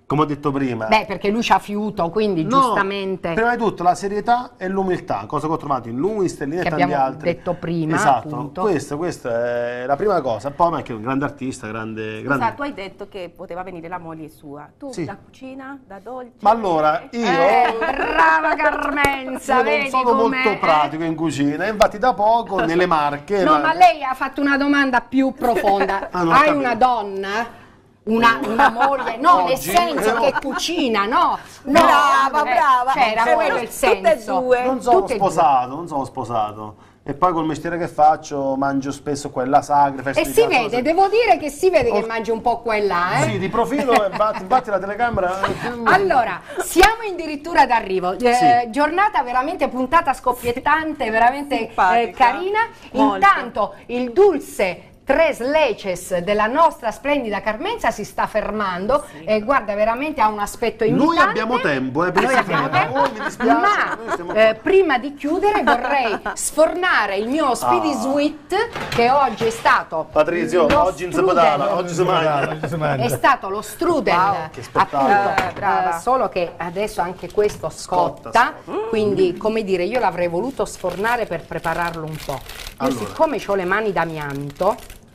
Speaker 3: come ho detto prima.
Speaker 1: Beh, perché lui c'ha fiuto, quindi
Speaker 3: No,
Speaker 1: giustamente...
Speaker 3: prima di tutto la serietà e l'umiltà, cosa che ho trovato in lui, in Stellini e
Speaker 1: Che
Speaker 3: tanti
Speaker 1: abbiamo
Speaker 3: altri.
Speaker 1: detto prima,
Speaker 3: Esatto,
Speaker 1: appunto.
Speaker 3: questa, questa è la prima cosa. Poi ma anche un grande artista, grande... grande...
Speaker 2: Scusa, tu hai detto che poteva venire la moglie sua. Tu
Speaker 3: Sì.
Speaker 2: da cucina, da dolce?
Speaker 3: Ma allora, io...
Speaker 1: Eh, brava Carmenza,
Speaker 3: Io
Speaker 1: vedi
Speaker 3: non sono
Speaker 1: com'è?
Speaker 3: molto pratico in cucina, infatti da poco nelle Marche...
Speaker 1: No,
Speaker 3: la-
Speaker 1: ma lei ha fatto una domanda più profonda.
Speaker 3: Ah, non ho
Speaker 1: Hai
Speaker 3: capito.
Speaker 1: una donna? Una, una moglie? No, nel
Speaker 3: Oggi?
Speaker 1: senso
Speaker 3: No.
Speaker 1: che cucina, no? no
Speaker 2: Brava,
Speaker 1: eh,
Speaker 2: brava.
Speaker 1: Cioè, era
Speaker 2: Cioè,
Speaker 1: quello
Speaker 2: tutte
Speaker 1: il senso.
Speaker 2: e due.
Speaker 3: Non sono
Speaker 1: Tutte e due.
Speaker 3: sposato, non sono sposato. E poi col mestiere che faccio mangio spesso quella sagre, feste
Speaker 1: E
Speaker 3: di
Speaker 1: si
Speaker 3: casa,
Speaker 1: vede,
Speaker 3: cose-
Speaker 1: devo dire che si vede che
Speaker 3: Oh.
Speaker 1: mangi un po' qua e là, eh?
Speaker 3: Sì, di profilo e batti, batti la telecamera.
Speaker 1: Allora, siamo addirittura d'arrivo. Eh,
Speaker 3: Sì.
Speaker 1: Giornata veramente puntata scoppiettante, veramente
Speaker 2: Simpatica.
Speaker 1: eh, carina.
Speaker 2: Molto.
Speaker 1: Intanto il dulce Tres Leches della nostra splendida Carmenza si sta fermando e guarda, veramente ha un aspetto invitante.
Speaker 3: Noi abbiamo tempo, eh, per
Speaker 1: Noi
Speaker 3: questa
Speaker 1: abbiamo
Speaker 3: sera.
Speaker 1: tempo,
Speaker 3: Oh, mi dispiace,
Speaker 1: ma
Speaker 3: noi stiamo
Speaker 1: eh,
Speaker 3: qua.
Speaker 1: prima di chiudere vorrei sfornare il mio Speedy
Speaker 3: Ah.
Speaker 1: Sweet che oggi è stato
Speaker 3: Patrizio,
Speaker 1: lo
Speaker 3: oggi in
Speaker 1: strudel.
Speaker 3: Zapatala, oggi si mangia.
Speaker 4: Oggi si
Speaker 1: È
Speaker 4: mangia.
Speaker 1: stato lo strudel,
Speaker 3: Wow, che spettacolo.
Speaker 1: appunto,
Speaker 2: Eh, brava.
Speaker 1: eh, solo che adesso anche questo scotta,
Speaker 3: Scotta,
Speaker 1: quindi come dire io l'avrei voluto sfornare per prepararlo un po'. Io
Speaker 3: Allora.
Speaker 1: siccome ho le mani d'amianto,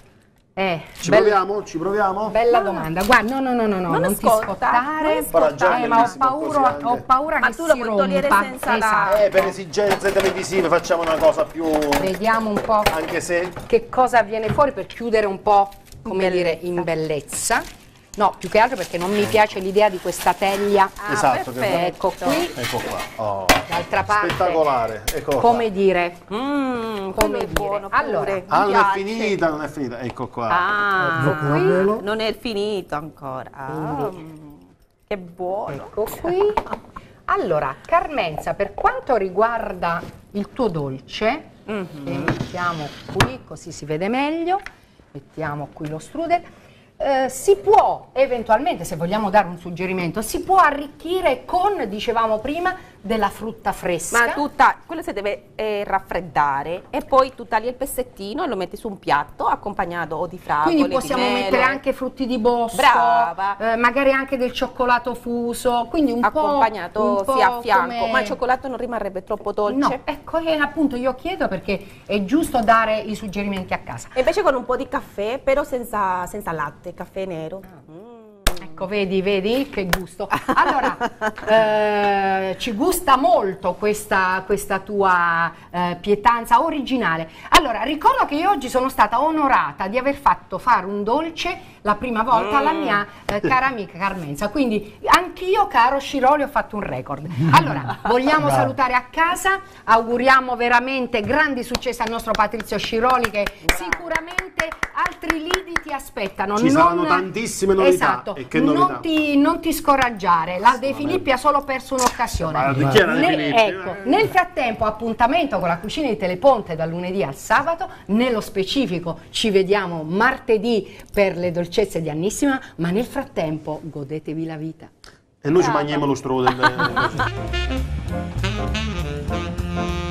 Speaker 1: eh,
Speaker 3: Ci
Speaker 1: bella,
Speaker 3: proviamo? Ci proviamo?
Speaker 1: bella domanda, guarda, no no no no, no
Speaker 2: Non
Speaker 1: non,
Speaker 2: è
Speaker 1: ti
Speaker 2: scotta,
Speaker 1: scottare,
Speaker 2: non è
Speaker 3: Però già
Speaker 1: eh, ma ho
Speaker 3: bellissimo
Speaker 1: paura,
Speaker 3: così anche.
Speaker 1: ho paura
Speaker 2: Ma
Speaker 1: che
Speaker 2: tu lo
Speaker 1: si
Speaker 2: puoi togliere
Speaker 1: rompa.
Speaker 2: senza la-
Speaker 1: Esatto.
Speaker 3: Eh, per esigenze televisive facciamo una cosa più...
Speaker 1: Vediamo un po'
Speaker 3: Anche se...
Speaker 1: che cosa viene fuori per chiudere un po', come
Speaker 2: In
Speaker 1: dire, in bellezza. No, più che altro perché non mi piace l'idea di questa teglia.
Speaker 2: Ah,
Speaker 3: Esatto, che-
Speaker 1: Ecco qui,
Speaker 3: Ecco qua. Oh.
Speaker 1: d'altra parte,
Speaker 3: Spettacolare. Ecco
Speaker 1: come dire,
Speaker 2: Mmm,
Speaker 1: Come
Speaker 2: come è
Speaker 1: dire.
Speaker 2: buono pure.
Speaker 1: Allora,
Speaker 2: mi
Speaker 3: Ah, non è
Speaker 2: piace.
Speaker 3: finita, non è finita. Ecco qua.
Speaker 2: Ah,
Speaker 4: Zucchero a velo.
Speaker 2: non è finito ancora. Ah, mm, che buono.
Speaker 1: ecco qui. Allora, Carmenza, per quanto riguarda il tuo dolce,
Speaker 2: Mhm.
Speaker 1: che mettiamo qui così si vede meglio, mettiamo qui lo strudel, eh, si può eventualmente, se vogliamo dare un suggerimento, si può arricchire con, dicevamo prima, della frutta fresca.
Speaker 2: Ma tutta, quello si deve eh, raffreddare e poi tu tagli il pezzettino e lo metti su un piatto accompagnato o di fragole,
Speaker 1: Quindi
Speaker 2: di
Speaker 1: possiamo
Speaker 2: melo.
Speaker 1: mettere anche frutti di bosco,
Speaker 2: Brava.
Speaker 1: eh, magari anche del cioccolato fuso, quindi un
Speaker 2: accompagnato
Speaker 1: po', un po'
Speaker 2: sì a fianco,
Speaker 1: come-
Speaker 2: ma il cioccolato non rimarrebbe troppo dolce.
Speaker 1: No, ecco, e appunto io chiedo perché è giusto dare i suggerimenti a casa.
Speaker 2: E invece con un po' di caffè, però senza, senza latte, caffè nero. Mm.
Speaker 1: Ecco, vedi, vedi che gusto. Allora, eh, ci gusta molto questa, questa tua eh, pietanza originale. Allora, ricordo che io oggi sono stata onorata di aver fatto fare un dolce la prima volta alla mia eh, cara amica Carmenza, quindi anch'io, caro Sciroli, ho fatto un record. Allora, vogliamo
Speaker 4: Bravo.
Speaker 1: salutare a casa, auguriamo veramente grandi successi al nostro Patrizio Sciroli che sicuramente altri lidi ti aspettano.
Speaker 3: Ci saranno tantissime novità.
Speaker 1: Esatto,
Speaker 3: E che
Speaker 1: non
Speaker 3: novità?
Speaker 1: ti, non ti scoraggiare, la De Filippi ha solo perso
Speaker 3: Ma
Speaker 1: un'occasione.
Speaker 3: di chi era De
Speaker 1: Ne-
Speaker 3: Filippi?
Speaker 1: ecco, nel frattempo appuntamento con la cucina di Teleponte dal lunedì al sabato, nello specifico ci vediamo martedì per le dolcezze di Annissima, ma nel frattempo godetevi la vita.
Speaker 3: E noi ci mangiamo lo strudel.